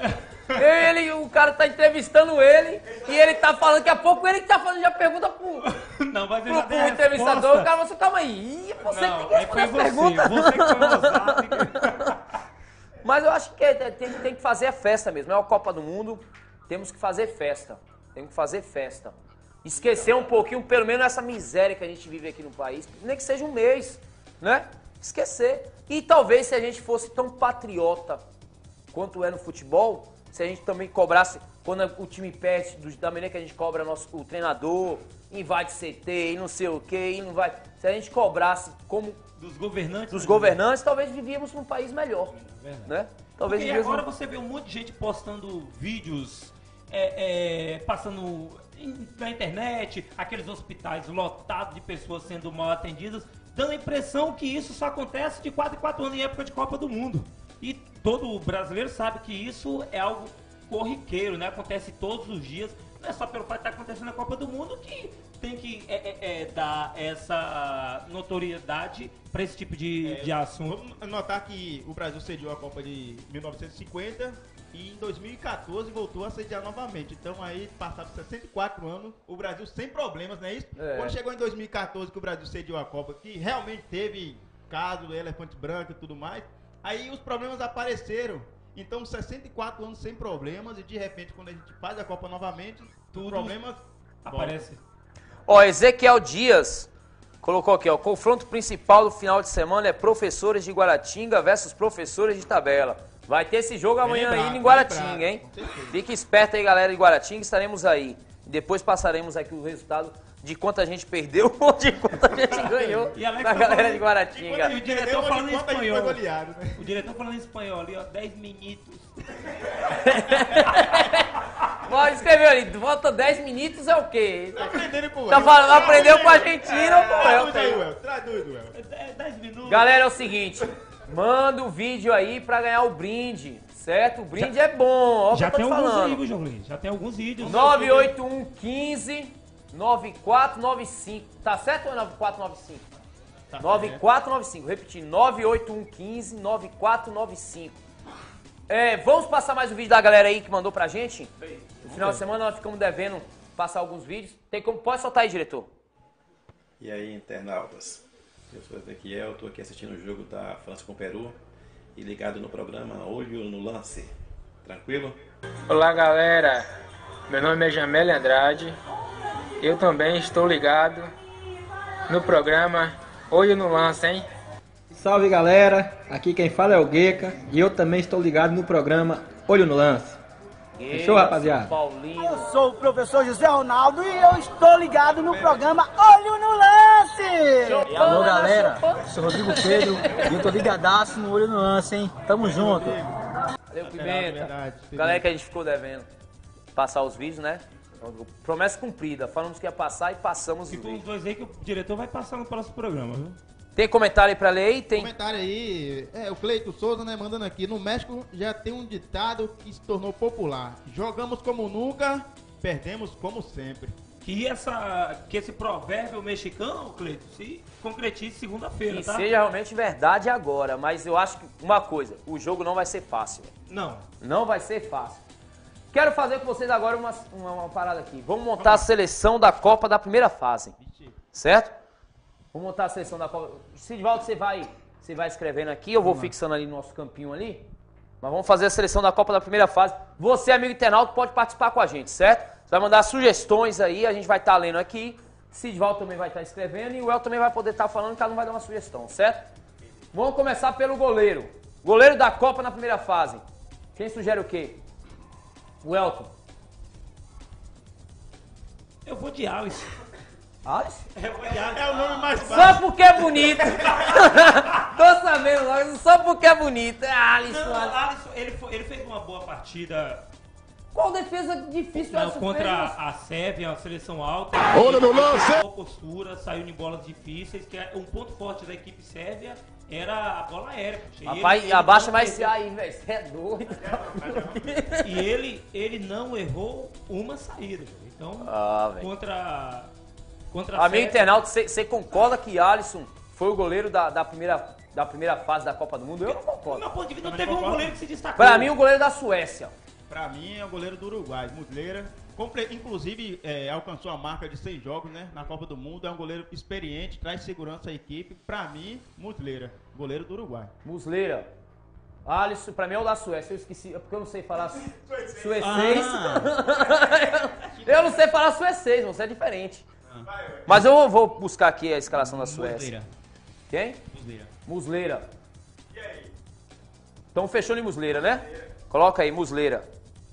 Ele, o cara tá entrevistando ele e ele tá falando, daqui a pouco ele que tá fazendo já pergunta pro, Não, mas eu pro, já pro dei a entrevistador. O resposta. cara falou assim, calma aí, Ih, você Não, que tem que é, responder foi as você, perguntas. você que foi ousado. Mas eu acho que é- tem, tem que fazer a festa mesmo. É a Copa do Mundo, temos que fazer festa. Temos que fazer festa. Esquecer um pouquinho, pelo menos, essa miséria que a gente vive aqui no país. Nem que seja um mês, né? Esquecer. E talvez se a gente fosse tão patriota quanto é no futebol, se a gente também cobrasse, quando o time perde, do- da maneira que a gente cobra nosso, o treinador, invade C T e não sei o quê, e não vai. Se a gente cobrasse como Dos governantes. dos né? governantes, talvez vivíamos num país melhor, né? Talvez Porque vivíamos agora num... você vê um monte de gente postando vídeos, é, é, passando em- na internet, aqueles hospitais lotados de pessoas sendo mal atendidas, dando a impressão que isso só acontece de quatro em quatro anos em época de Copa do Mundo. E todo brasileiro sabe que isso é algo corriqueiro, né? Acontece todos os dias, não é só pelo fato de estar acontecendo na Copa do Mundo que tem que é, é, é, dar essa notoriedade para esse tipo de, É, de assunto. Vamos notar que o Brasil sediou a Copa de mil novecentos e cinquenta e em dois mil e quatorze voltou a sediar novamente. Então aí, passados sessenta e quatro anos, o Brasil sem problemas, não é isso? É. Quando chegou em dois mil e quatorze que o Brasil sediou a Copa, que realmente teve caso do elefante branco e tudo mais, aí os problemas apareceram. Então, sessenta e quatro anos sem problemas e de repente, quando a gente faz a Copa novamente, Tudo os problemas Aparece. Ó, Ezequiel Dias colocou aqui, ó, o confronto principal do final de semana é Professores de Guaratinga versus Professores de Tabela. Vai ter esse jogo amanhã lembrado, aí em bem Guaratinga, lembrado, hein? com certeza. Fique esperto aí, galera de Guaratinga, estaremos aí. Depois passaremos aqui o resultado de quanto a gente perdeu ou de quanto a gente ganhou E Alex da tá galera falando- de Guaratinga. E o diretor Entendeu? falando em Enquanto a gente foi espanhol. goleado, né? O diretor falando em espanhol ali, ó, dez minutos. Pode escrever ali, volta dez minutos é o quê? Tá aprendendo com o Tá El. falando, aprendeu com a Argentina ou com o El? Traduz aí, El. Traduz, El. É dez minutos. Galera, é o seguinte, manda o vídeo aí pra ganhar o brinde, certo? O brinde é bom, ó o que Já eu tô tem te alguns aí, falando. viu, João Luiz? Já tem alguns vídeos. nove oito um um cinco nove quatro nove cinco. Tá certo ou é nove quatro nove cinco? Tá nove quatro nove cinco. Repetindo, nove oito um um cinco nove quatro nove cinco. É, vamos passar mais um vídeo da galera aí que mandou pra gente? No final de semana nós ficamos devendo passar alguns vídeos. Tem como, pode soltar aí, diretor. E aí, internautas? Eu sou Ezequiel, eu estou aqui assistindo o jogo da França com o Peru e ligado no programa Olho no Lance. Tranquilo? Olá galera, meu nome é Jamele Andrade, eu também estou ligado no programa Olho no Lance, hein? Salve galera, aqui quem fala é o Gueca e eu também estou ligado no programa Olho no Lance. Fechou, rapaziada? São Paulino. Eu sou o professor José Ronaldo e eu estou ligado no programa Olho no Lance! Alô galera, sou Rodrigo Pedro e eu tô ligadaço no Olho no Lance, hein? Tamo junto! Valeu, Pimenta. verdade. Galera que a gente ficou devendo passar os vídeos, né? Promessa cumprida. Falamos que ia passar e passamos os Ficou uns vídeos. dois aí que o diretor vai passar no próximo programa, viu? Tem comentário aí pra ler aí? Tem. Comentário aí, é, o Cleito Souza, né, mandando aqui. No México já tem um ditado que se tornou popular. Jogamos como nunca, perdemos como sempre. Que, essa, que esse provérbio mexicano, Cleito, se concretize segunda-feira, Que tá? seja realmente verdade agora, mas eu acho que uma coisa, o jogo não vai ser fácil. Não. Não vai ser fácil. Quero fazer com vocês agora uma, uma, uma parada aqui. Vamos montar a seleção da Copa da primeira fase. Certo? Vamos montar a seleção da Copa. Sidvaldo, você vai, você vai escrevendo aqui, eu vou fixando ali no nosso campinho ali. Mas vamos fazer a seleção da Copa da primeira fase. Você, amigo internauta, pode participar com a gente, certo? Você vai mandar sugestões aí, a gente vai estar lendo aqui. Sidvaldo também vai estar escrevendo e o El também vai poder estar falando, cada um vai dar uma sugestão, certo? Vamos começar pelo goleiro. Goleiro da Copa na primeira fase. Quem sugere o quê? O Elton. Eu vou de Alice. Alice? Eu vou de Alice. É o nome mais Só fácil. porque é bonito. Tô sabendo logo, só porque é bonito. É Alisson. Não, Alisson. Alisson, ele, foi- ele fez uma boa partida Qual defesa difícil não, essa contra fez? a Sérvia, a seleção alta. Olho no lance! Boa postura, saiu em bolas difíceis, que é um ponto forte da equipe sérvia era a bola aérea. poxa. E Rapaz, ele- ele abaixa não mais perdeu- esse aí, velho. Você é doido. E ele, ele não errou uma saída. velho. Então, Ah, velho. contra, contra a Amigo Sérvia, internauta, você concorda que Alisson foi o goleiro da, da, primeira, da primeira fase da Copa do Mundo? Eu não do concordo. meu ponto de vista, não Também teve um concordo. goleiro que se destacou. Pra mim, o goleiro da Suécia. Pra mim é o goleiro do Uruguai, Muslera. Comple- Inclusive, é, alcançou a marca de seis jogos, né? Na Copa do Mundo. É um goleiro experiente, traz segurança à equipe. Pra mim, Muslera, goleiro do Uruguai. Musleira. Alisson, pra mim é o da Suécia. Eu esqueci, é porque eu não sei falar su- suecês. Eu não sei falar suecês, você é diferente. Mas eu vou buscar aqui a escalação da Suécia. Musleira. Quem? Musleira. Musleira. Então fechou em Musleira, né? Coloca aí, Musleira.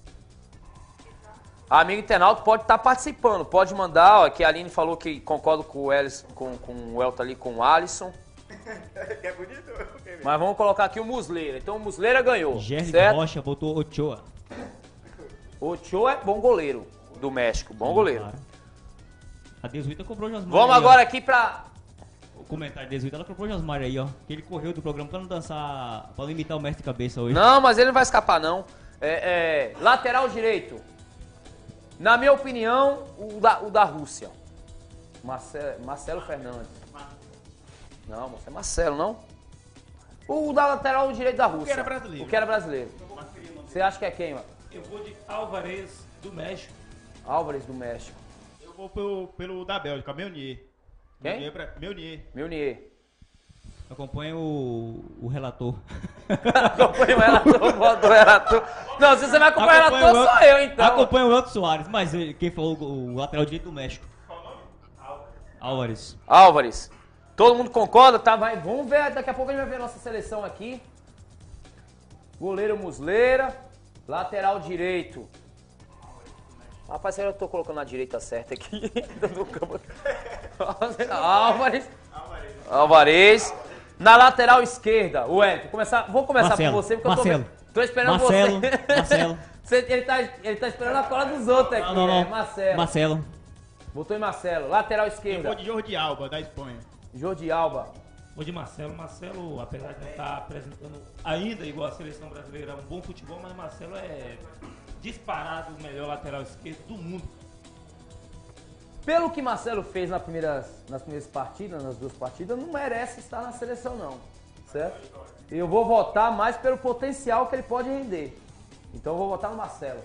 Amigo internauta pode estar participando, pode mandar, ó, que a Aline falou que concorda com o Ellison, com, com o Elton ali, com o Alisson. É bonito? Mas vamos colocar aqui o Musleira. Então o Musleira ganhou, Gerli certo? Rocha botou Ochoa. O Ochoa é bom goleiro do México, bom goleiro. Claro. A Desuíta comprou o Josmar. Vamos aí, ó. agora aqui pra... O comentário de Desuíta, ela comprou o Josmar aí, ó. Que ele correu do programa pra não dançar, pra não imitar o mestre cabeça hoje. Não, mas ele não vai escapar não. É, é, lateral direito. Na minha opinião, o da, o da Rússia. Marcelo, Marcelo Fernandes. Não, você é Marcelo, não? O da lateral direito da Rússia. O que era brasileiro. O que era brasileiro. Você acha que é quem, mano? Eu vou de Álvares do México. Álvares do México. Eu vou pelo, pelo da Bélgica, Meunier. Quem? Meunier. pra- Meunier. Meunier. Acompanha o, o relator. Acompanha o relator, bota o relator. Não, se você vai acompanhar o Acompanha relator, o- sou eu, então. Acompanha o Elton Soares, mas eh, quem falou o, o lateral direito do México? Álvares. Álvares. Todo mundo concorda? Tá, vai. Vamos ver, daqui a pouco a gente vai ver a nossa seleção aqui. Goleiro Musleira. Lateral direito. Rapaz, eu tô colocando a direita certa aqui. No campo. Álvares. Álvares. Na lateral esquerda, o Wellington. Começar, vou começar Marcelo, por você, porque Marcelo. eu tô, tô esperando Marcelo, você. Marcelo. Você- ele, tá, ele tá esperando a cola dos outros aqui, Não, não, não. né? Marcelo. Marcelo. Botou em Marcelo. Lateral Eu esquerda, vou de Jordi Alba, da Espanha. Jordi Alba. Vou de Marcelo. Marcelo, apesar de não estar apresentando ainda igual a seleção brasileira um bom futebol, mas Marcelo é disparado o melhor lateral esquerdo do mundo. Pelo que Marcelo fez nas primeiras, nas primeiras partidas, nas duas partidas, não merece estar na seleção não, certo? Eu vou votar mais pelo potencial que ele pode render. Então eu vou votar no Marcelo.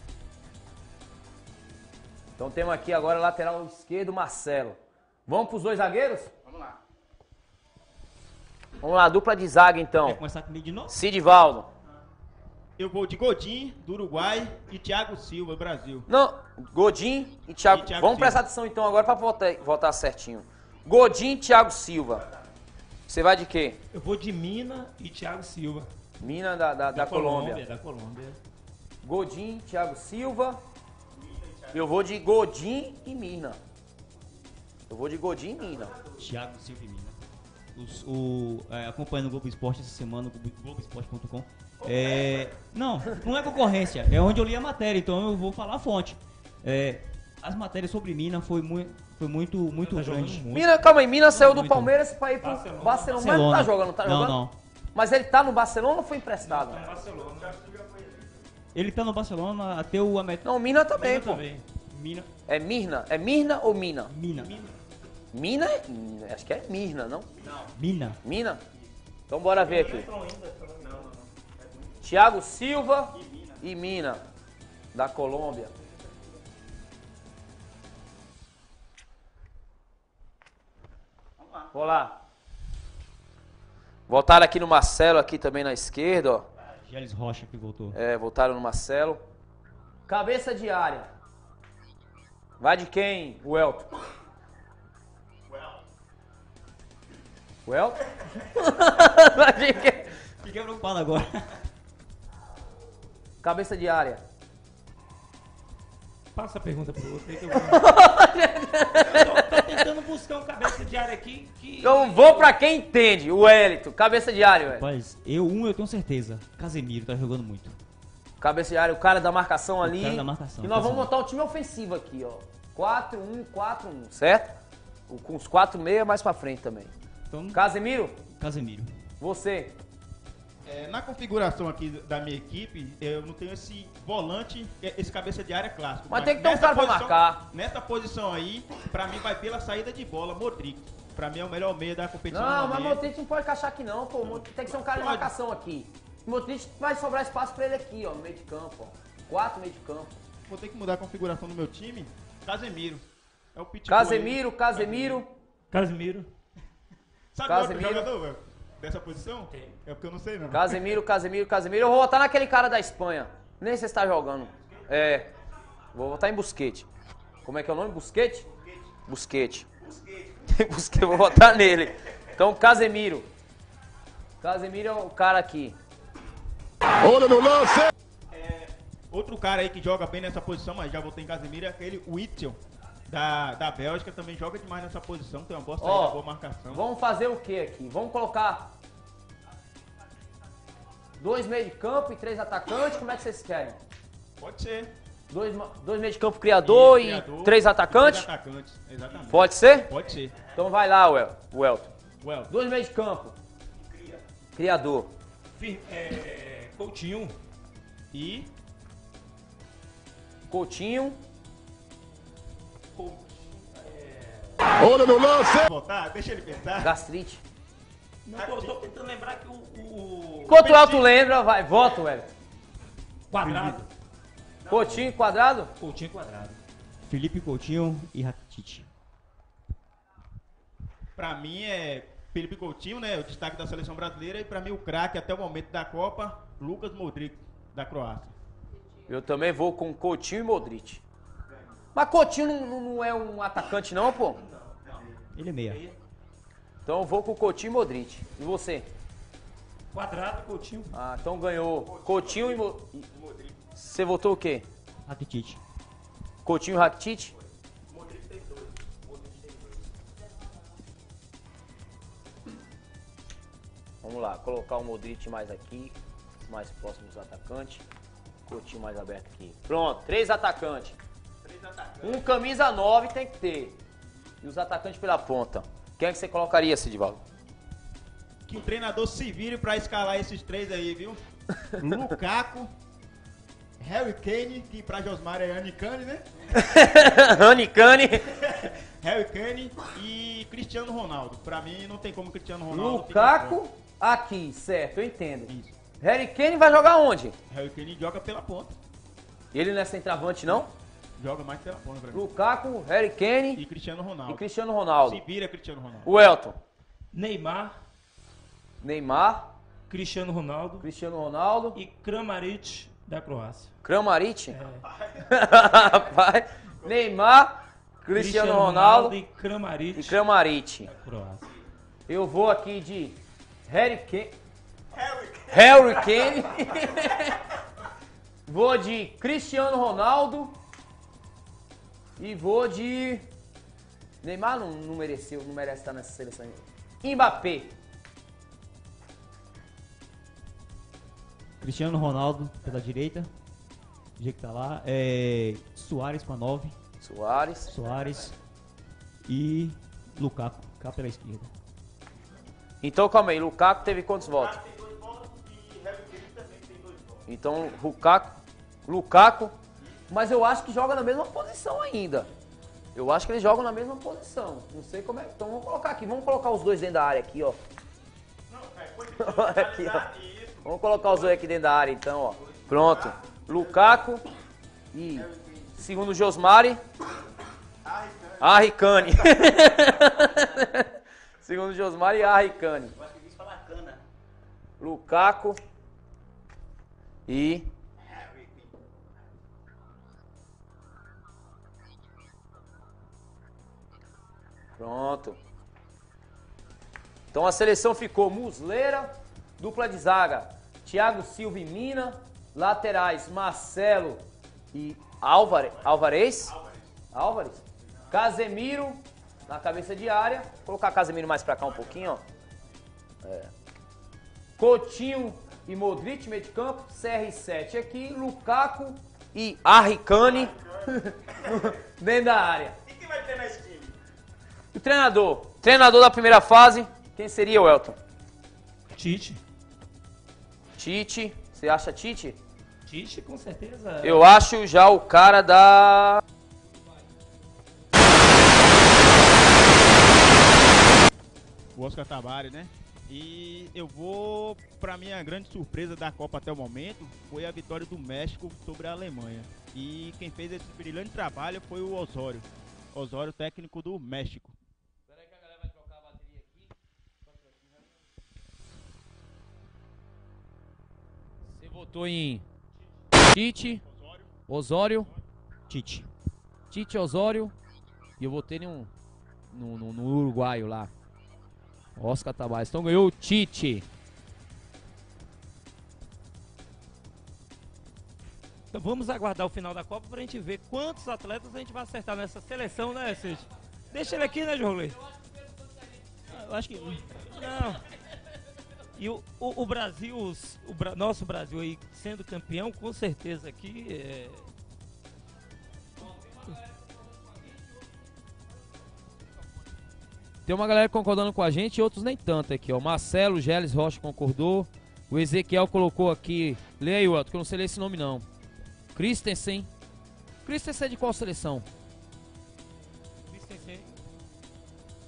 Então temos aqui agora lateral esquerdo, Marcelo. Vamos para os dois zagueiros? Vamos lá. Vamos lá, dupla de zaga Quer então. começar comigo de novo? Sidivaldo. Eu vou de Godin, do Uruguai, e Thiago Silva, do Brasil. Não, Godin e Thiago. E Thiago Vamos Silva. prestar atenção então agora para votar, votar certinho. Godin e Thiago Silva. Você vai de quê? Eu vou de Mina e Thiago Silva. Mina da, da, da Colômbia. Da Colômbia. Godin, Thiago Silva. Eu vou de Godin e Mina. Eu vou de Godin e Mina. Thiago Silva e Mina. Os- o, é, acompanhando o Globo Esporte essa semana, o globo esporte ponto com. É, não, não é concorrência, é onde eu li a matéria, então eu vou falar a fonte. É, as matérias sobre Mina foi, mui, foi muito, muito Tá jogando grande. muito. Mina, calma aí, Mina saiu do muito. Palmeiras para ir pro Barcelona. Barcelona. Mas não tá jogando, tá não, jogando? não. Mas ele tá no Barcelona ou foi emprestado? Barcelona. Ele tá no Barcelona até o Amet... Não, Mina também, Mina pô. também. Mina. É Mirna? É Mirna ou Mina? Mina. Mina é. Acho que é Mirna, não? Mina. Mina? Então bora ver aqui. Thiago Silva e Mina, da Colômbia. Vamos lá. Voltaram aqui no Marcelo, aqui também na esquerda, ó. Gélis Rocha que voltou. É, voltaram no Marcelo. Cabeça de área. Vai de quem, o Elton? O Elton? Vai de quem? Fiquei preocupado agora. Cabeça de área. Passa a pergunta pro outro aí que eu vou. eu tô, tô tentando buscar um cabeça de área aqui que. Então vou pra quem entende, o Wellington. Cabeça de área, Wellington. Rapaz, eu, um eu tenho certeza. Casemiro tá jogando muito. Cabeça de área, o cara da marcação ali. cara da marcação, E nós vamos Casemiro. montar o time ofensivo aqui, ó. quatro um quatro um, certo? O- Com os quatro meia mais pra frente também. Então, Casemiro, Casemiro. você. É, na configuração aqui da minha equipe, eu não tenho esse volante, esse cabeça de área clássico. Mas tem que ter um nessa cara pra posição- marcar. Nessa posição aí, pra mim vai pela saída de bola, Modric. Pra mim é o melhor meia da competição. Não, no mas momento. Modric não pode encaixar aqui não, pô. Modric tem que ser um cara de Pode. marcação aqui. Modric vai sobrar espaço pra ele aqui, ó, no meio de campo, ó. Quatro meio de campo. Vou ter que mudar a configuração do meu time. Casemiro. É o pitbull. Casemiro, Casemiro. Casemiro. Sabe outro Casemiro. jogador, velho? Dessa posição? É porque eu não sei não. Casemiro, Casemiro, Casemiro. Eu vou votar naquele cara da Espanha. Nem sei se tá jogando. É. Vou votar em Busquete. Como é que é o nome? Busquete? Busquete. Busquete. Vou votar nele. Então, Casemiro. Casemiro é o cara aqui. Olha no lance! Outro cara aí que joga bem nessa posição, mas já voltei em Casemiro, é aquele Witzel, da, da Bélgica, também joga demais nessa posição, tem uma boa saída, Ó, boa marcação. vamos fazer o que aqui? Vamos colocar dois meio de campo e três atacantes. Como é que vocês querem? Pode ser. Dois, ma- dois meio de campo criador Isso, e criador, três atacantes? Três atacantes, exatamente. Pode ser? Pode ser. Então vai lá, Wel- Welton. Well, Dois meio de campo. Criador. Fir- é, Coutinho. e Coutinho. Olha no lance! Voltar, deixa ele pensar. Gastrite. Não, eu tô tentando lembrar que o... o... Enquanto o Elton lembra, vai, voto, velho. Quadrado. Coutinho, quadrado? Coutinho quadrado. Felipe Coutinho e Rakitic. Pra mim é Felipe Coutinho, né? O destaque da seleção brasileira. E pra mim o craque até o momento da Copa, Lucas Modric, da Croácia. Eu também vou com Coutinho e Modric. Mas Coutinho não, não é um atacante não, pô? Ele é meia. Então eu vou com Coutinho e Modric. E você? Quadrado, Coutinho. Ah, então ganhou Coutinho e Modric. Você votou o quê? Rakitic. Coutinho e Rakitic? Vamos lá, colocar o Modric mais aqui, mais próximo dos atacantes. Coutinho mais aberto aqui. Pronto, três atacantes. Três atacantes. Um camisa nove tem que ter. E os atacantes pela ponta. Quem é que você colocaria, Sidivaldo? Que o treinador se vire pra escalar esses três aí, viu? Lukaku, Harry Kane, que pra Josmar é Anicane, né? Anicane. Harry Kane e Cristiano Ronaldo. Pra mim não tem como Cristiano Ronaldo. Lukaku aqui, certo, eu entendo. Isso. Harry Kane vai jogar onde? Harry Kane joga pela ponta. Ele não é centroavante, não? Joga mais pela ponta pra mim. Lukaku, Harry Kane e Cristiano Ronaldo. E Cristiano Ronaldo. Se vira Cristiano Ronaldo. O Elton. Neymar. Neymar. Cristiano Ronaldo. Cristiano Ronaldo. E Kramaric da Croácia. Kramaric? É. Vai. Neymar, Cristiano, Cristiano Ronaldo, Ronaldo e Kramaric. E Kramaric. Da Croácia. Eu vou aqui de Harry Kane. Harry Kane. Vou de Cristiano Ronaldo. E vou de... Neymar não, não mereceu, não merece estar nessa seleção. Mbappé. Cristiano Ronaldo pela direita. Do jeito que tá lá. É... Suárez com a nove. Suárez. Suárez. E Lukaku cá pela esquerda. Então calma aí, Lukaku teve quantos votos? Tem dois votos e Harry Kane também tem dois votos. Então Lukaku, Lukaku, mas eu acho que joga na mesma posição ainda. Eu acho que eles jogam na mesma posição. Não sei como é. Então vamos colocar aqui, vamos colocar os dois dentro da área aqui, ó. Não, é, aqui, ó. Vamos colocar os dois aqui dentro da área então, ó. Pronto. Lukaku e segundo Josmari, Harry Kane. Segundo Josmar e Harry Kane. Eu acho que quis falar cana. Lukaku e pronto. Então a seleção ficou Muslera, dupla de zaga, Thiago Silva e Mina, laterais Marcelo e Álvarez, Álvarez, Álvarez, Casemiro na cabeça de área. Vou colocar Casemiro mais pra cá um pouquinho, ó. É. Coutinho e Modric, meio de campo. C R sete aqui. Lukaku e Harry Kane dentro da área. E quem vai treinar esse time? O treinador. Treinador da primeira fase. Quem seria o Elton? Tite. Tite. Você acha Tite? Tite, com certeza. Eu acho já o cara da... O Oscar Tabárez, né? E eu vou, pra minha grande surpresa da Copa até o momento, foi a vitória do México sobre a Alemanha. E quem fez esse brilhante trabalho foi o Osório. Osório, técnico do México. Espera aí que a galera vai trocar a bateria aqui. Você votou em Tite, Osório, Tite. Tite, Osório. E eu votei no, no, no, no uruguaio lá. Oscar Tabárez. Então ganhou o Tite. Então vamos aguardar o final da Copa pra gente ver quantos atletas a gente vai acertar nessa seleção, né, Cid? Deixa ele aqui, né, Jorley? Eu acho que... Não. E o, o, o Brasil, os, o Bra... nosso Brasil aí sendo campeão, com certeza aqui... É... Tem uma galera concordando com a gente e outros nem tanto aqui, ó. Marcelo Geles Rocha concordou. O Ezequiel colocou aqui. Lê aí, Welton, que eu não sei ler esse nome não. Christensen. Christensen é de qual seleção?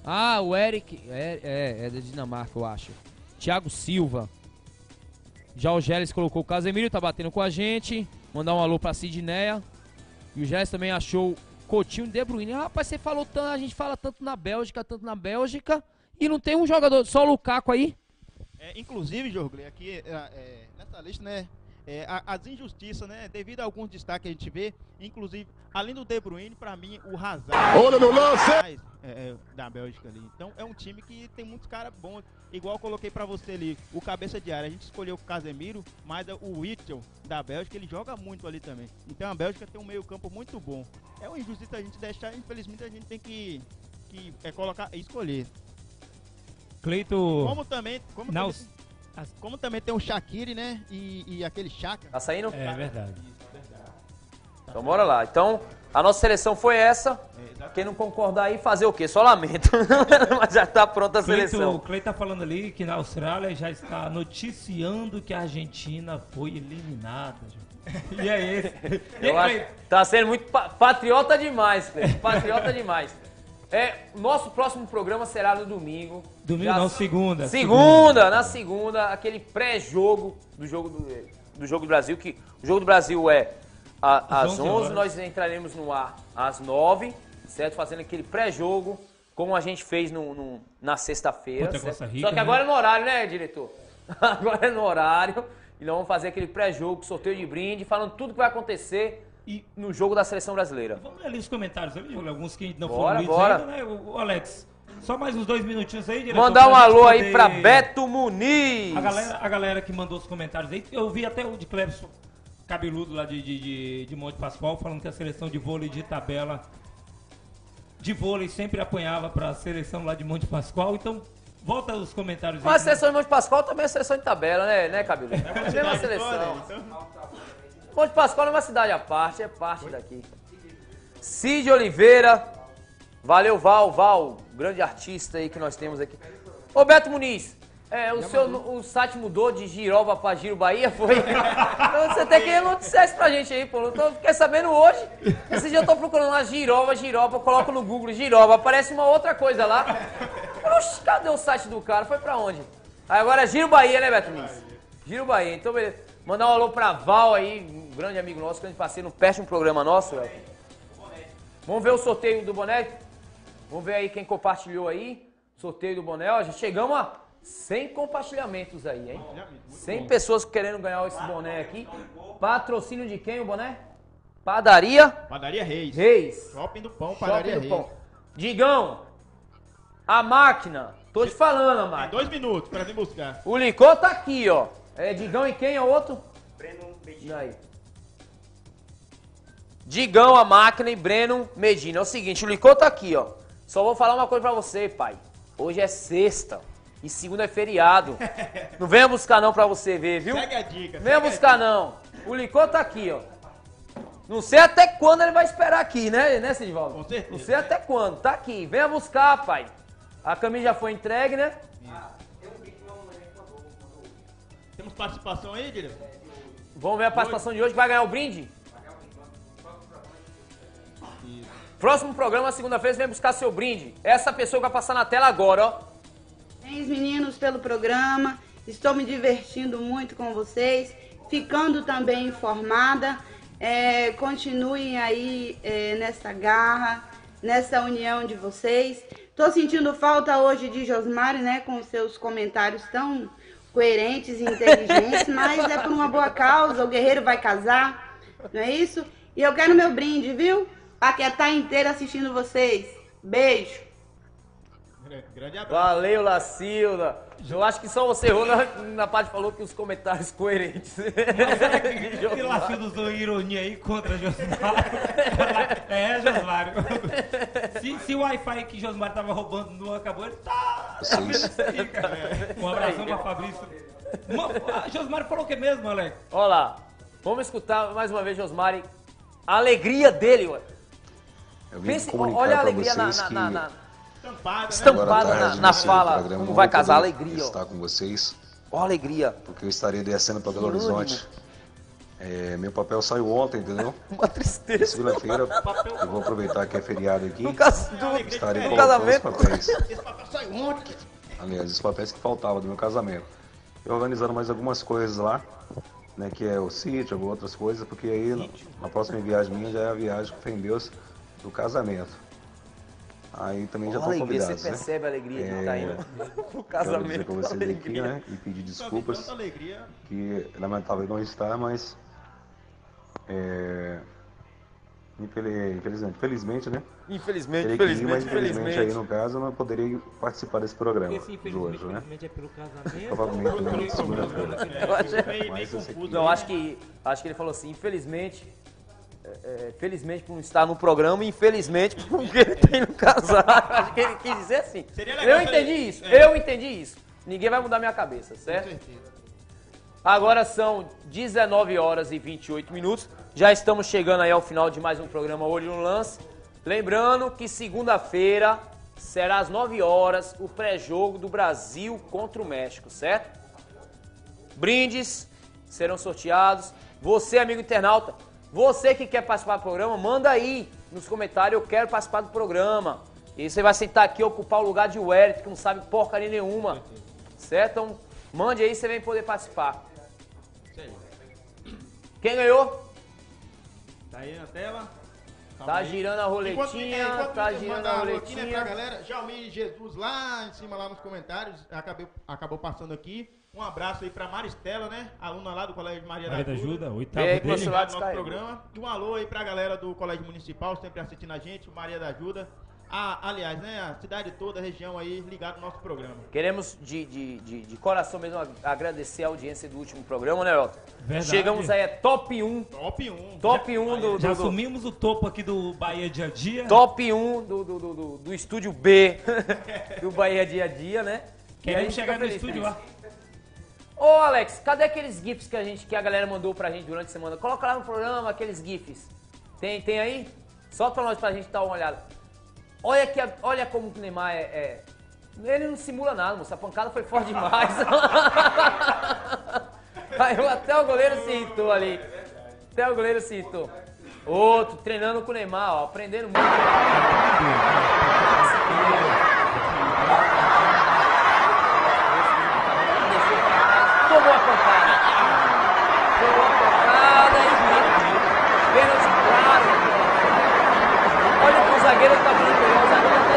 Ah, o Eric. É, é, é da Dinamarca, eu acho. Thiago Silva. Já o Gélis colocou o Casemiro, tá batendo com a gente. Mandar um alô pra Sidneia. E o Gélis também achou Coutinho De Bruyne. Rapaz, você falou tanto, a gente fala tanto na Bélgica, tanto na Bélgica. E não tem um jogador, só o Lukaku aí. É, inclusive, Jorgley, aqui é, é, nessa lista, né? É, a, as injustiças, né? Devido a alguns destaques que a gente vê, inclusive, além do De Bruyne, pra mim, o Hazard. Olha no lance! É, é, da Bélgica ali. Então, é um time que tem muitos caras bons. Igual eu coloquei pra você ali, o cabeça de área. A gente escolheu o Casemiro, mas o Witzel da Bélgica, ele joga muito ali também. Então, a Bélgica tem um meio campo muito bom. É uma injustiça a gente deixar, infelizmente, a gente tem que, que é, colocar, escolher. Cleito. Como também, como Não, também, como também tem o Shaqiri, né? E, e aquele Chaka. Tá saindo? É verdade. Então bora lá. Então, a nossa seleção foi essa. Quem não concordar aí, fazer o quê? Só lamento. Mas já tá pronta a Cleito, seleção. o Cleito tá falando ali que na Austrália já está noticiando que a Argentina foi eliminada. E é esse. E Eu aí, acho, tá sendo muito pa patriota demais, Cleiton. Patriota demais. É, nosso próximo programa será no domingo. Domingo Já- não, segunda. Segunda, na segunda, aquele pré-jogo do jogo do, do jogo do Brasil, que o jogo do Brasil é a- às onze onze, horas. nós entraremos no ar às nove, certo? Fazendo aquele pré-jogo, como a gente fez no, no- na sexta-feira. Contra a certo? Costa Rica, Só que né? agora é no horário, né, diretor? Agora é no horário. E nós vamos fazer aquele pré-jogo, sorteio de brinde, falando tudo que vai acontecer E- no jogo da seleção brasileira. Vamos ler ali os comentários ali, Júlio, alguns que não Bora, foram lidos bora. ainda, né, o, o Alex? Só mais uns dois minutinhos aí, diretor. Mandar um pra gente alô aí poder- pra Beto Muniz. A galera, a galera que mandou os comentários aí, eu vi até o de Clebson Cabeludo lá de, de, de, de Monte Pascoal, falando que a seleção de vôlei de tabela de vôlei sempre apanhava pra seleção lá de Monte Pascoal, então volta os comentários Mas a aí. seleção de Monte Pascoal também é seleção de tabela, né, né, Cabelo? É a mesma seleção. Monte Pascoal não é uma cidade à parte, é parte daqui. Cid Oliveira, valeu Val, Val, grande artista aí que nós temos aqui. Ô Beto Muniz, é, o, seu, o site mudou de Giroba pra Giro Bahia, foi? Então você tem que noticiar isso pra gente aí, pô. Eu tô, fiquei sabendo hoje. Esse dia eu tô procurando lá Giroba, Giroba, eu coloco no Google Giroba, aparece uma outra coisa lá. Oxi, cadê o site do cara? Foi pra onde? Aí agora é Giro Bahia, né, Beto Muniz? Giro Bahia, então beleza. Mandar um alô pra Val aí, um grande amigo nosso, grande parceiro, não perde um programa nosso, velho. Vamos ver o sorteio do boné? Vamos ver aí quem compartilhou aí. Sorteio do boné, ó, já chegamos a cem compartilhamentos aí, hein? cem pessoas querendo ganhar esse boné aqui. Patrocínio de quem o boné? Padaria Padaria Reis. Reis. Shopping do Pão, Shopping Padaria do Reis. Pão. Digão, a máquina. Tô te falando, a Tem máquina. dois minutos pra vir buscar. O licor tá aqui, ó. É Digão e quem é o outro? Breno Medina. Aí. Digão, a máquina e Breno Medina. É o seguinte, o licor tá aqui, ó. Só vou falar uma coisa pra você, pai. Hoje é sexta e segunda é feriado. Não venha buscar não pra você ver, viu? Segue a dica. Venha segue a buscar não. O licor tá aqui, ó. Não sei até quando ele vai esperar aqui, né, né, Sidivaldo? Com certeza. Não sei até quando. Tá aqui. Venha buscar, pai. A camisa já foi entregue, né? Temos participação aí, diretor? Vamos ver a participação de hoje. Vai ganhar o brinde? Próximo programa, segunda-feira, você vem buscar seu brinde. Essa pessoa que vai passar na tela agora, ó. Parabéns, meninos, pelo programa. Estou me divertindo muito com vocês. Ficando também informada. É, continuem aí é, nessa garra, nessa união de vocês. Estou sentindo falta hoje de Josmari, né? Com seus comentários tão coerentes e inteligentes. Mas é por uma boa causa. O guerreiro vai casar. Não é isso? E eu quero meu brinde, viu? Paquetá inteira assistindo vocês. Beijo. Grande abraço. Valeu, Lacilda. Eu acho que só você errou na, na parte que falou que os comentários coerentes. Que Lacildo usou ironia aí contra Josmário. É, Josmário. Se, se o Wi-Fi que Josmário tava roubando não acabou, ele tá... tá um abração pra Fabrício. Uma, Josmário falou o que mesmo, Alex? Olha lá. Vamos escutar mais uma vez, Josmari. A alegria dele, ué. Eu vim Pense, comunicar olha a pra alegria na, vocês na, que na, na Estampada, né? estampada agora à na, tarde, na nesse fala. programa, Como não vai vou casar, poder alegria, ó. estar com vocês, Ó, a alegria. porque eu estarei descendo para Belo Ânimo. Horizonte É, meu papel saiu ontem, entendeu? Uma tristeza. Segunda-feira, eu vou aproveitar que é feriado aqui. No caso do, estarei do colocando casamento. os papéis. Esse papel saiu ontem. Aliás, os papéis que faltavam do meu casamento. Eu organizando mais algumas coisas lá, né? Que é o sítio, algumas outras coisas, porque aí na, na próxima viagem minha já é a viagem com fé em Deus do casamento. Aí também já estão convidados, você percebe né? a alegria de É, estar indo pro Quero casamento. dizer pra vocês aqui, né? E pedir desculpas. Que é lamentável não estar, mas é, infeliz, infelizmente, felizmente, né? Infelizmente, Terei que ir, infelizmente, mas infelizmente infelizmente. aí no caso eu não poderia participar desse programa Porque, de hoje, né? é pelo casamento. Provavelmente na segunda-feira. Eu acho, Mas eu sei que- não, acho que, acho que ele falou assim, infelizmente, é, é, felizmente por não estar no programa e infelizmente porque ele tem no casar. Acho que ele quis dizer assim. Seria legal Eu se entendi ele- isso, é. eu entendi isso. Ninguém vai mudar minha cabeça, certo? Agora são dezenove horas e vinte e oito minutos. Já estamos chegando aí ao final de mais um programa Olho no Lance. Lembrando que segunda-feira será às nove horas o pré-jogo do Brasil contra o México, certo? Brindes serão sorteados. Você, amigo internauta, você que quer participar do programa, manda aí nos comentários, eu quero participar do programa. E você vai sentar aqui e ocupar o lugar de Wellington, que não sabe porcaria nenhuma. Certo? Então, mande aí, você vem poder participar. Quem ganhou? Tá aí na tela. Tá aí. girando a roletinha, Enquanto, é, enquanto tá você girando manda a roletinha roletinha. pra galera, Jalmir Jesus lá em cima, lá nos comentários, acabei, acabou passando aqui. Um abraço aí pra Maristela, né? Aluna lá do Colégio Maria, Maria da da Ajuda. Ajuda, oitavo Veio dele. do nosso descarregou. programa. E um alô aí pra galera do Colégio Municipal, sempre assistindo a gente, o Maria da Ajuda. Ah, aliás, né? A cidade toda, a região aí, ligado no nosso programa. Queremos de, de, de, de coração mesmo agradecer a audiência do último programa, né, Elton? Verdade. Chegamos aí, é top um. Top um. Top um do, Já do, do assumimos o topo aqui do Bahia Dia a Dia. top um do, do, do, do, do estúdio B do Bahia Dia a Dia, né? E aí Queremos fica chegar no feliz estúdio com lá. isso. Ô, Alex, cadê aqueles GIFs que a, gente, que a galera mandou pra gente durante a semana? Coloca lá no programa aqueles GIFs. Tem, tem aí? Solta pra nós pra gente dar uma olhada. Olha, que, a- olha como o Neymar é, é- Ele não simula nada, moça. A pancada foi forte demais. Aí, até o goleiro se irritou ali. Até o goleiro se irritou. Outro, treinando com o Neymar, ó, aprendendo muito. Tomou a pancada. Tomou a pancada e pênalti claro. Olha que o zagueiro tá vindo pegar, o zagueiro até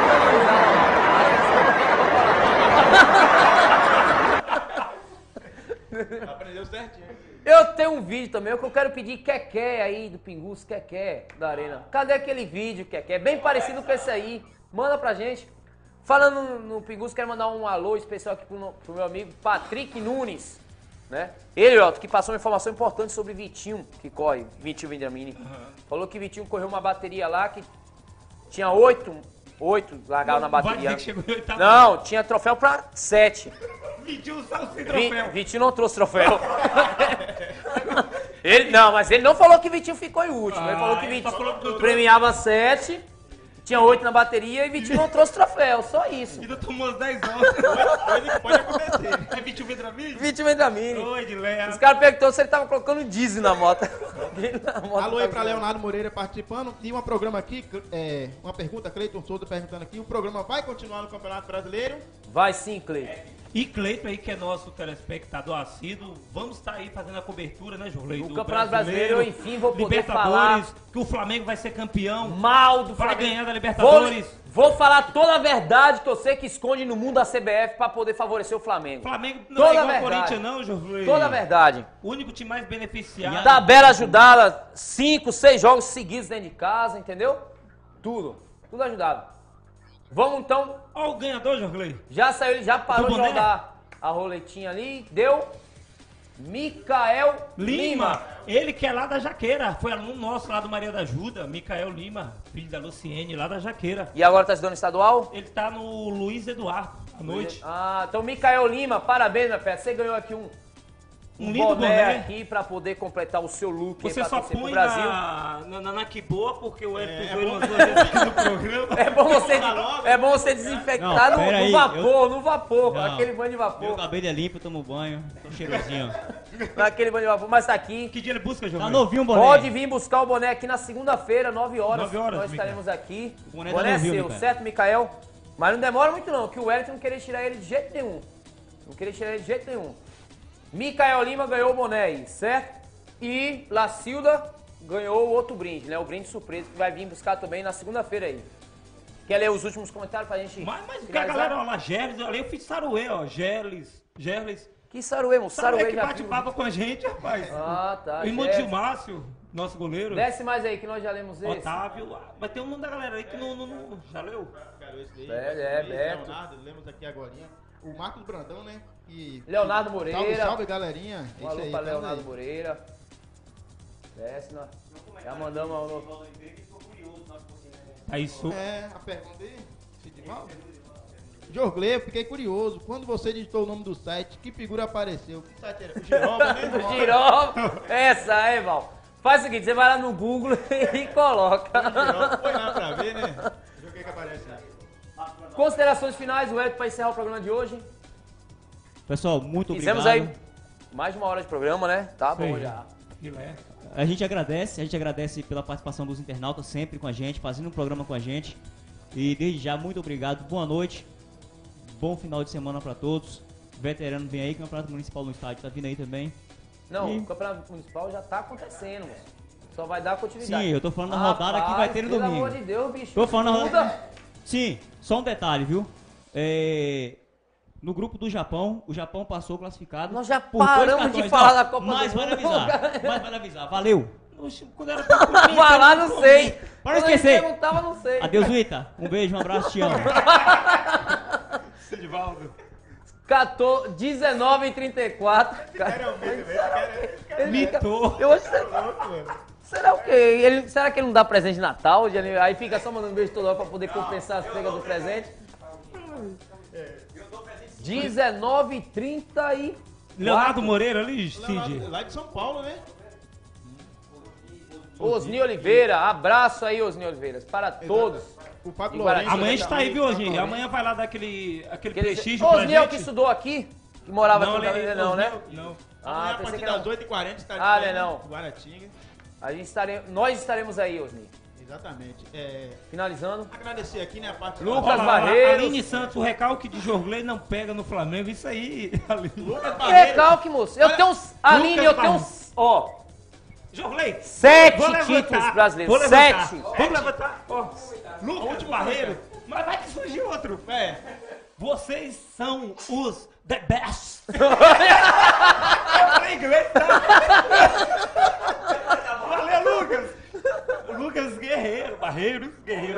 tá Aprendeu certinho. Eu tenho um vídeo também, que eu quero pedir Keké aí do Pingus, Keké da Arena. Cadê aquele vídeo, Keké? Bem parecido com esse aí. Manda pra gente. Falando no, no Pingus, quero mandar um alô especial aqui pro, no- pro meu amigo Patrick Nunes. Né? Ele, Otto, que passou uma informação importante sobre Vitinho, que corre, Vitinho Vendramini. Falou que Vitinho correu uma bateria lá que tinha oito, oito largaram na Vai bateria. dizer que chegou em oitavo. Não, tinha troféu pra sete. Vitinho saiu sem Vi- troféu. Vitinho não trouxe troféu. Ele, não, mas ele não falou que Vitinho ficou em último. ele Ah, falou que ele só Vitinho falou que não premiava sete, tinha oito na bateria e Vitinho não trouxe troféu, só isso. Ainda tomou as dez horas. Coisa que pode acontecer. É Vitinho Vendramini? Vitinho Vendramini. Oi, de Léa. Os caras perguntou se ele tava colocando diesel na moto. Na moto Alô aí tá pra usando. Leonardo Moreira participando. E um programa aqui, é, uma pergunta, Cleiton Souza perguntando aqui. O programa vai continuar no Campeonato Brasileiro? Vai sim, Cleiton. E Cleiton aí, que é nosso telespectador assíduo, vamos estar aí fazendo a cobertura, né, Jorlei? No do Campeonato Brasileiro, eu, enfim, vou poder falar Libertadores, que o Flamengo vai ser campeão. mal do Vai Flamengo. ganhar da Libertadores. Vou, vou falar toda a verdade que eu sei que esconde no mundo da C B F pra poder favorecer o Flamengo. Flamengo não Toda é igual a ao verdade. Corinthians, não, Jorlei. Toda a verdade. O único time mais beneficiado. Tabela ajudada, cinco, seis jogos seguidos dentro de casa, entendeu? Tudo. Tudo ajudado. Vamos então. Olha o ganhador, Jorlei. Já saiu, ele já parou Do de boné? rodar a roletinha ali. Deu. Micael Lima. Lima. Ele que é lá da Jaqueira. Foi aluno nosso lá do Maria da Ajuda. Micael Lima, filho da Luciene, lá da Jaqueira. E agora tá estudando estadual? Ele tá no Luiz Eduardo, à noite. Ah, então Micael Lima, parabéns, meu pé. Você ganhou aqui um, Um lindo boné, boné. aqui pra poder completar o seu look. Você aí pra só torcer pro põe Brasil. na, na, na, na que boa, porque o Hélio É, usou é ele bom. umas duas vezes aqui no programa. É bom você, é bom você desinfectar Não, no, pera no aí, vapor, no vapor, Não. aquele banho de Meu vapor. cabelo é limpo, eu tomo banho, tô cheirosinho. Naquele banho de vapor, mas tá aqui. Que dia ele busca, João? Tá novinho o boné. Pode vir buscar o boné aqui na segunda-feira, nove horas. nove horas, Nós Micael. estaremos aqui. O boné O boné tá é novinho, seu, Micael. certo, Micael? Mas não demora muito não, que o Wellington não queria tirar ele de jeito nenhum. Não queria tirar ele de jeito nenhum. Micael Lima ganhou o boné aí, certo? E Lacilda ganhou o outro brinde, né? O brinde surpresa que vai vir buscar também na segunda-feira aí. Quer ler os últimos comentários pra gente Mas, mas que a finalizar? galera, ó lá, Geles, ali eu fiz Saruê, ó, Geles, Geles. Que Saruê, moço? Saruê Saruê que já bate viu. papo com a gente, rapaz. Ah, tá. O irmão Geles. de Márcio, nosso goleiro. Desce mais aí que nós já lemos esse. Otávio. ah, Mas tem um nome da galera aí que não, não, não já leu. Quero esse daí. É, é, Luiz, Beto. Leonardo, lemos aqui agora. O Marcos Brandão, né? E, Leonardo Moreira. Salve, salve, galerinha. Um Isso alô aí, pra tamo Leonardo aí. Moreira. Desce, nós. Já mandamos um alô. Aí isso. É, a pergunta aí, Sidivaldo? Jorgley, eu fiquei curioso. Quando você digitou o nome do site, que figura apareceu? Que site era? O Giroba, né? Giroba. Essa aí, Val. Faz o seguinte, você vai lá no Google e coloca. Giroba, foi lá pra ver, né? Ver o que que aparece aí. Considerações finais, o Ed, pra encerrar o programa de hoje. Pessoal, muito Fizemos obrigado. aí mais de uma hora de programa, né? Tá bom Sim. já. Filé. A gente agradece, a gente agradece pela participação dos internautas sempre com a gente, fazendo um programa com a gente. E desde já, muito obrigado, boa noite, bom final de semana pra todos. Veterano vem aí, Campeonato Municipal no estádio tá vindo aí também. Não, E- o Campeonato Municipal já tá acontecendo, moço. Só vai dar continuidade. Sim, eu tô falando da rodada que vai ter no pelo domingo. amor de Deus, bicho. Tô falando na Muda. rodada. Sim, só um detalhe, viu? É, No grupo do Japão, o Japão passou classificado. Nós já por dois paramos cartões. de falar Ó, da Copa Mas do vale Mundo. avisar, mas vale avisar. Valeu. Oxe, quando era pra comer, Falar, então não sei. Para Quando esquecer. ele perguntava, não sei. Adeus, Wita. Um beijo, um abraço, te amo. Sidivaldo. quatorze, dezenove e trinta e quatro. Era o mesmo, era Mitou. Eu acho que louco, mano. será o quê? Ele, será que ele não dá presente de Natal? De ani- Aí fica só mandando beijo toda hora pra poder compensar as pegas do presente? dezenove e trinta e Leonardo Moreira ali, Cid. Leonardo, lá de São Paulo, né? Osni Oliveira, abraço aí, Osni Oliveira, para todos. O Fábio Em Guarati. Lourenço. Amanhã a gente tá aí, viu, Fábio hoje? Lourenço. Amanhã vai lá dar aquele, aquele Aquele- prestígio pra Osni é o gente. que estudou aqui? Que morava Não, aqui ele- em não, né? Não. Ah, Amanhã, a pensei partir que era- das oito e quarenta, está Ah, não é não. Guaratinga. A gente estare... Nós estaremos aí, Osni. Exatamente. É, Finalizando. agradecer aqui, né, a parte Lucas Olha lá, Barreiros. Aline Santos, o recalque de Jorgley não pega no Flamengo. Isso aí, Aline. Lucas Que Barreiros. recalque, moço. Eu tenho uns... Aline, eu tenho uns... Ó, Jorgley, sete vou levantar, títulos brasileiros. vou levantar. Sete. Vamos levantar. Ó, Lucas Barreiro. Mas vai que surge outro. É. Vocês são os the best. Eu falei inglês, tá? Valeu, Lucas. Lucas Guerreiro, Barreiros, Guerreiro.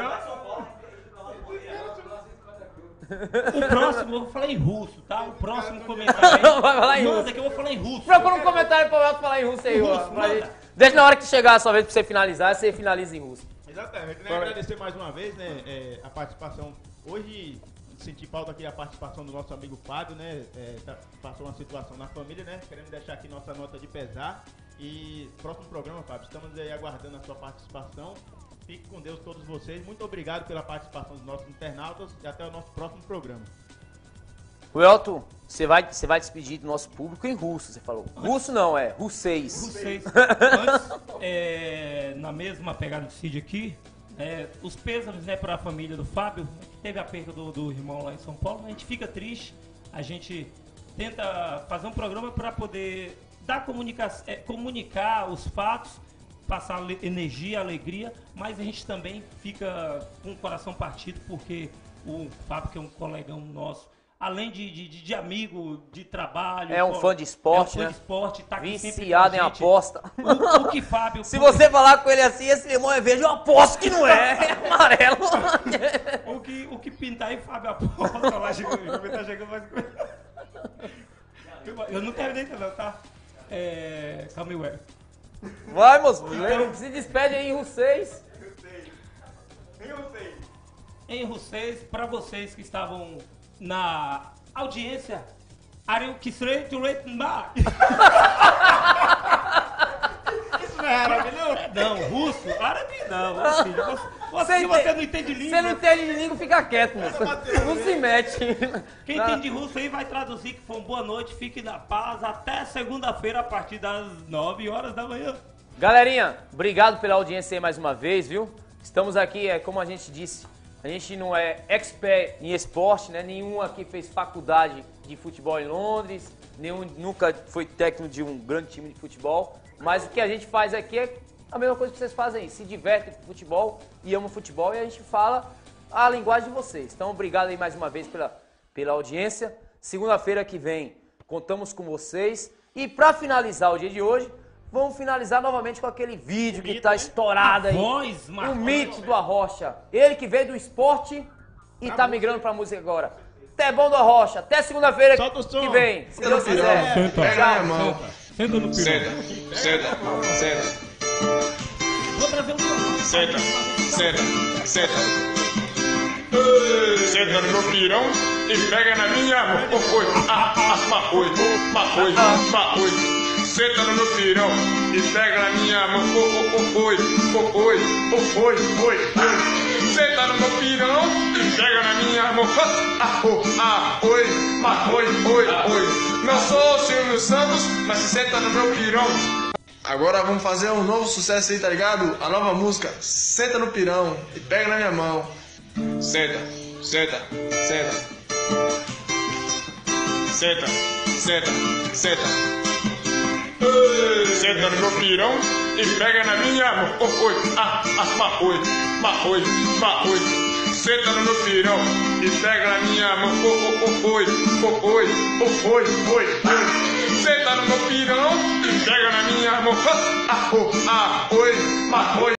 O próximo, eu vou falar em russo, tá? O próximo comentário. Vai falar em Manda russo. que eu vou falar em russo. Procura um comentário pra eu falar em russo aí, ó. Russo, pra manda. gente. Deixa na hora que chegar a sua vez pra você finalizar, você finaliza em russo. Exatamente, né? Agradecer mais uma vez, né, é, a participação. Hoje senti falta aqui a participação do nosso amigo Fábio, né? É, tá- passou uma situação na família, né? Queremos deixar aqui nossa nota de pesar. E próximo programa, Fábio, estamos aí aguardando a sua participação. Fique com Deus todos vocês. Muito obrigado pela participação dos nossos internautas e até o nosso próximo programa. O Elton, você vai, você vai despedir do nosso público em russo, você falou. Russo não, é russeis. Vocês, antes, é, na mesma pegada do Cid aqui, é, os pêsames, né, para a família do Fábio, que teve a perda do, do irmão lá em São Paulo. A gente fica triste, a gente tenta fazer um programa para poder dar comunica é, comunicar os fatos, passar ale- energia, alegria, mas a gente também fica com o coração partido porque o Fábio, que é um colegão nosso, além de, de, de- de amigo, de trabalho... É um fã de esporte, é um fã né? de esporte, tá aqui sempre com a Viciado em gente. aposta. O, o que Fábio... Se você falar com ele assim, esse limão é verde, eu aposto que não é. É amarelo. O que, o que pintar aí, Fábio aposta lá, chegou, já tá chegando mais coisa. Eu não terminei ainda não, tá? É... Calma aí, ué. Vai, moço. Se despede aí em russeis. Em Russéis, para vocês que estavam na audiência Are you straight to rate back? Isso não é árabe, não? Não, russo, árabe não. Assim, você, você, você, você não entende língua. Você não entende de língua, fica quieto, moço. Não se mete. Quem entende russo aí vai traduzir que foi uma boa noite, fique na paz, até segunda-feira a partir das nove horas da manhã. Galerinha, obrigado pela audiência aí mais uma vez, viu? Estamos aqui, é como a gente disse, a gente não é expert em esporte, né? Nenhum aqui fez faculdade de futebol em Londres, nenhum nunca foi técnico de um grande time de futebol, mas o que a gente faz aqui é a mesma coisa que vocês fazem aí, se divertem com futebol e amam futebol e a gente fala a linguagem de vocês. Então, obrigado aí mais uma vez pela, pela audiência. Segunda-feira que vem, contamos com vocês. E para finalizar o dia de hoje, vamos finalizar novamente com aquele vídeo que tá estourado aí. Voz, o mito do Arrocha. Ele que veio do esporte e tá migrando pra música agora. Até bom do Arrocha. Até segunda-feira que vem. Se Deus quiser. Senta. Pega na minha mão. Senta no pirão. Senta, senta, senta. Vou trazer um pirão. Senta, senta, senta. Senta no meu pirão e pega na minha mão. Oh, oi, ah, ah, ma, oi, ma, oi, ma, oi. Senta no meu pirão e pega na minha mão. Oh, oh, oh, oi, oh, oi, oh, oi, oi. Senta no meu pirão e pega na minha mão. Ah, oh, ah, oi, ma, oi, oi, oi. Não sou o Silvio Santos, mas senta no meu pirão. Agora vamos fazer um novo sucesso aí, tá ligado? A nova música, Senta no Pirão e pega na minha mão. Senta, senta, senta. Senta, senta, senta. Senta no meu pirão e pega na minha mão. Oh, oi, ah, ah, ma, oi, ma, oi, ma, oi. Senta no meu pirão e pega na minha mão. Oh, oh, oh, oi, oh, oi, oh, oi, oi. Senta no meu pirão e pega na minha mão. Ah, oh, ah, oi, ma, oi.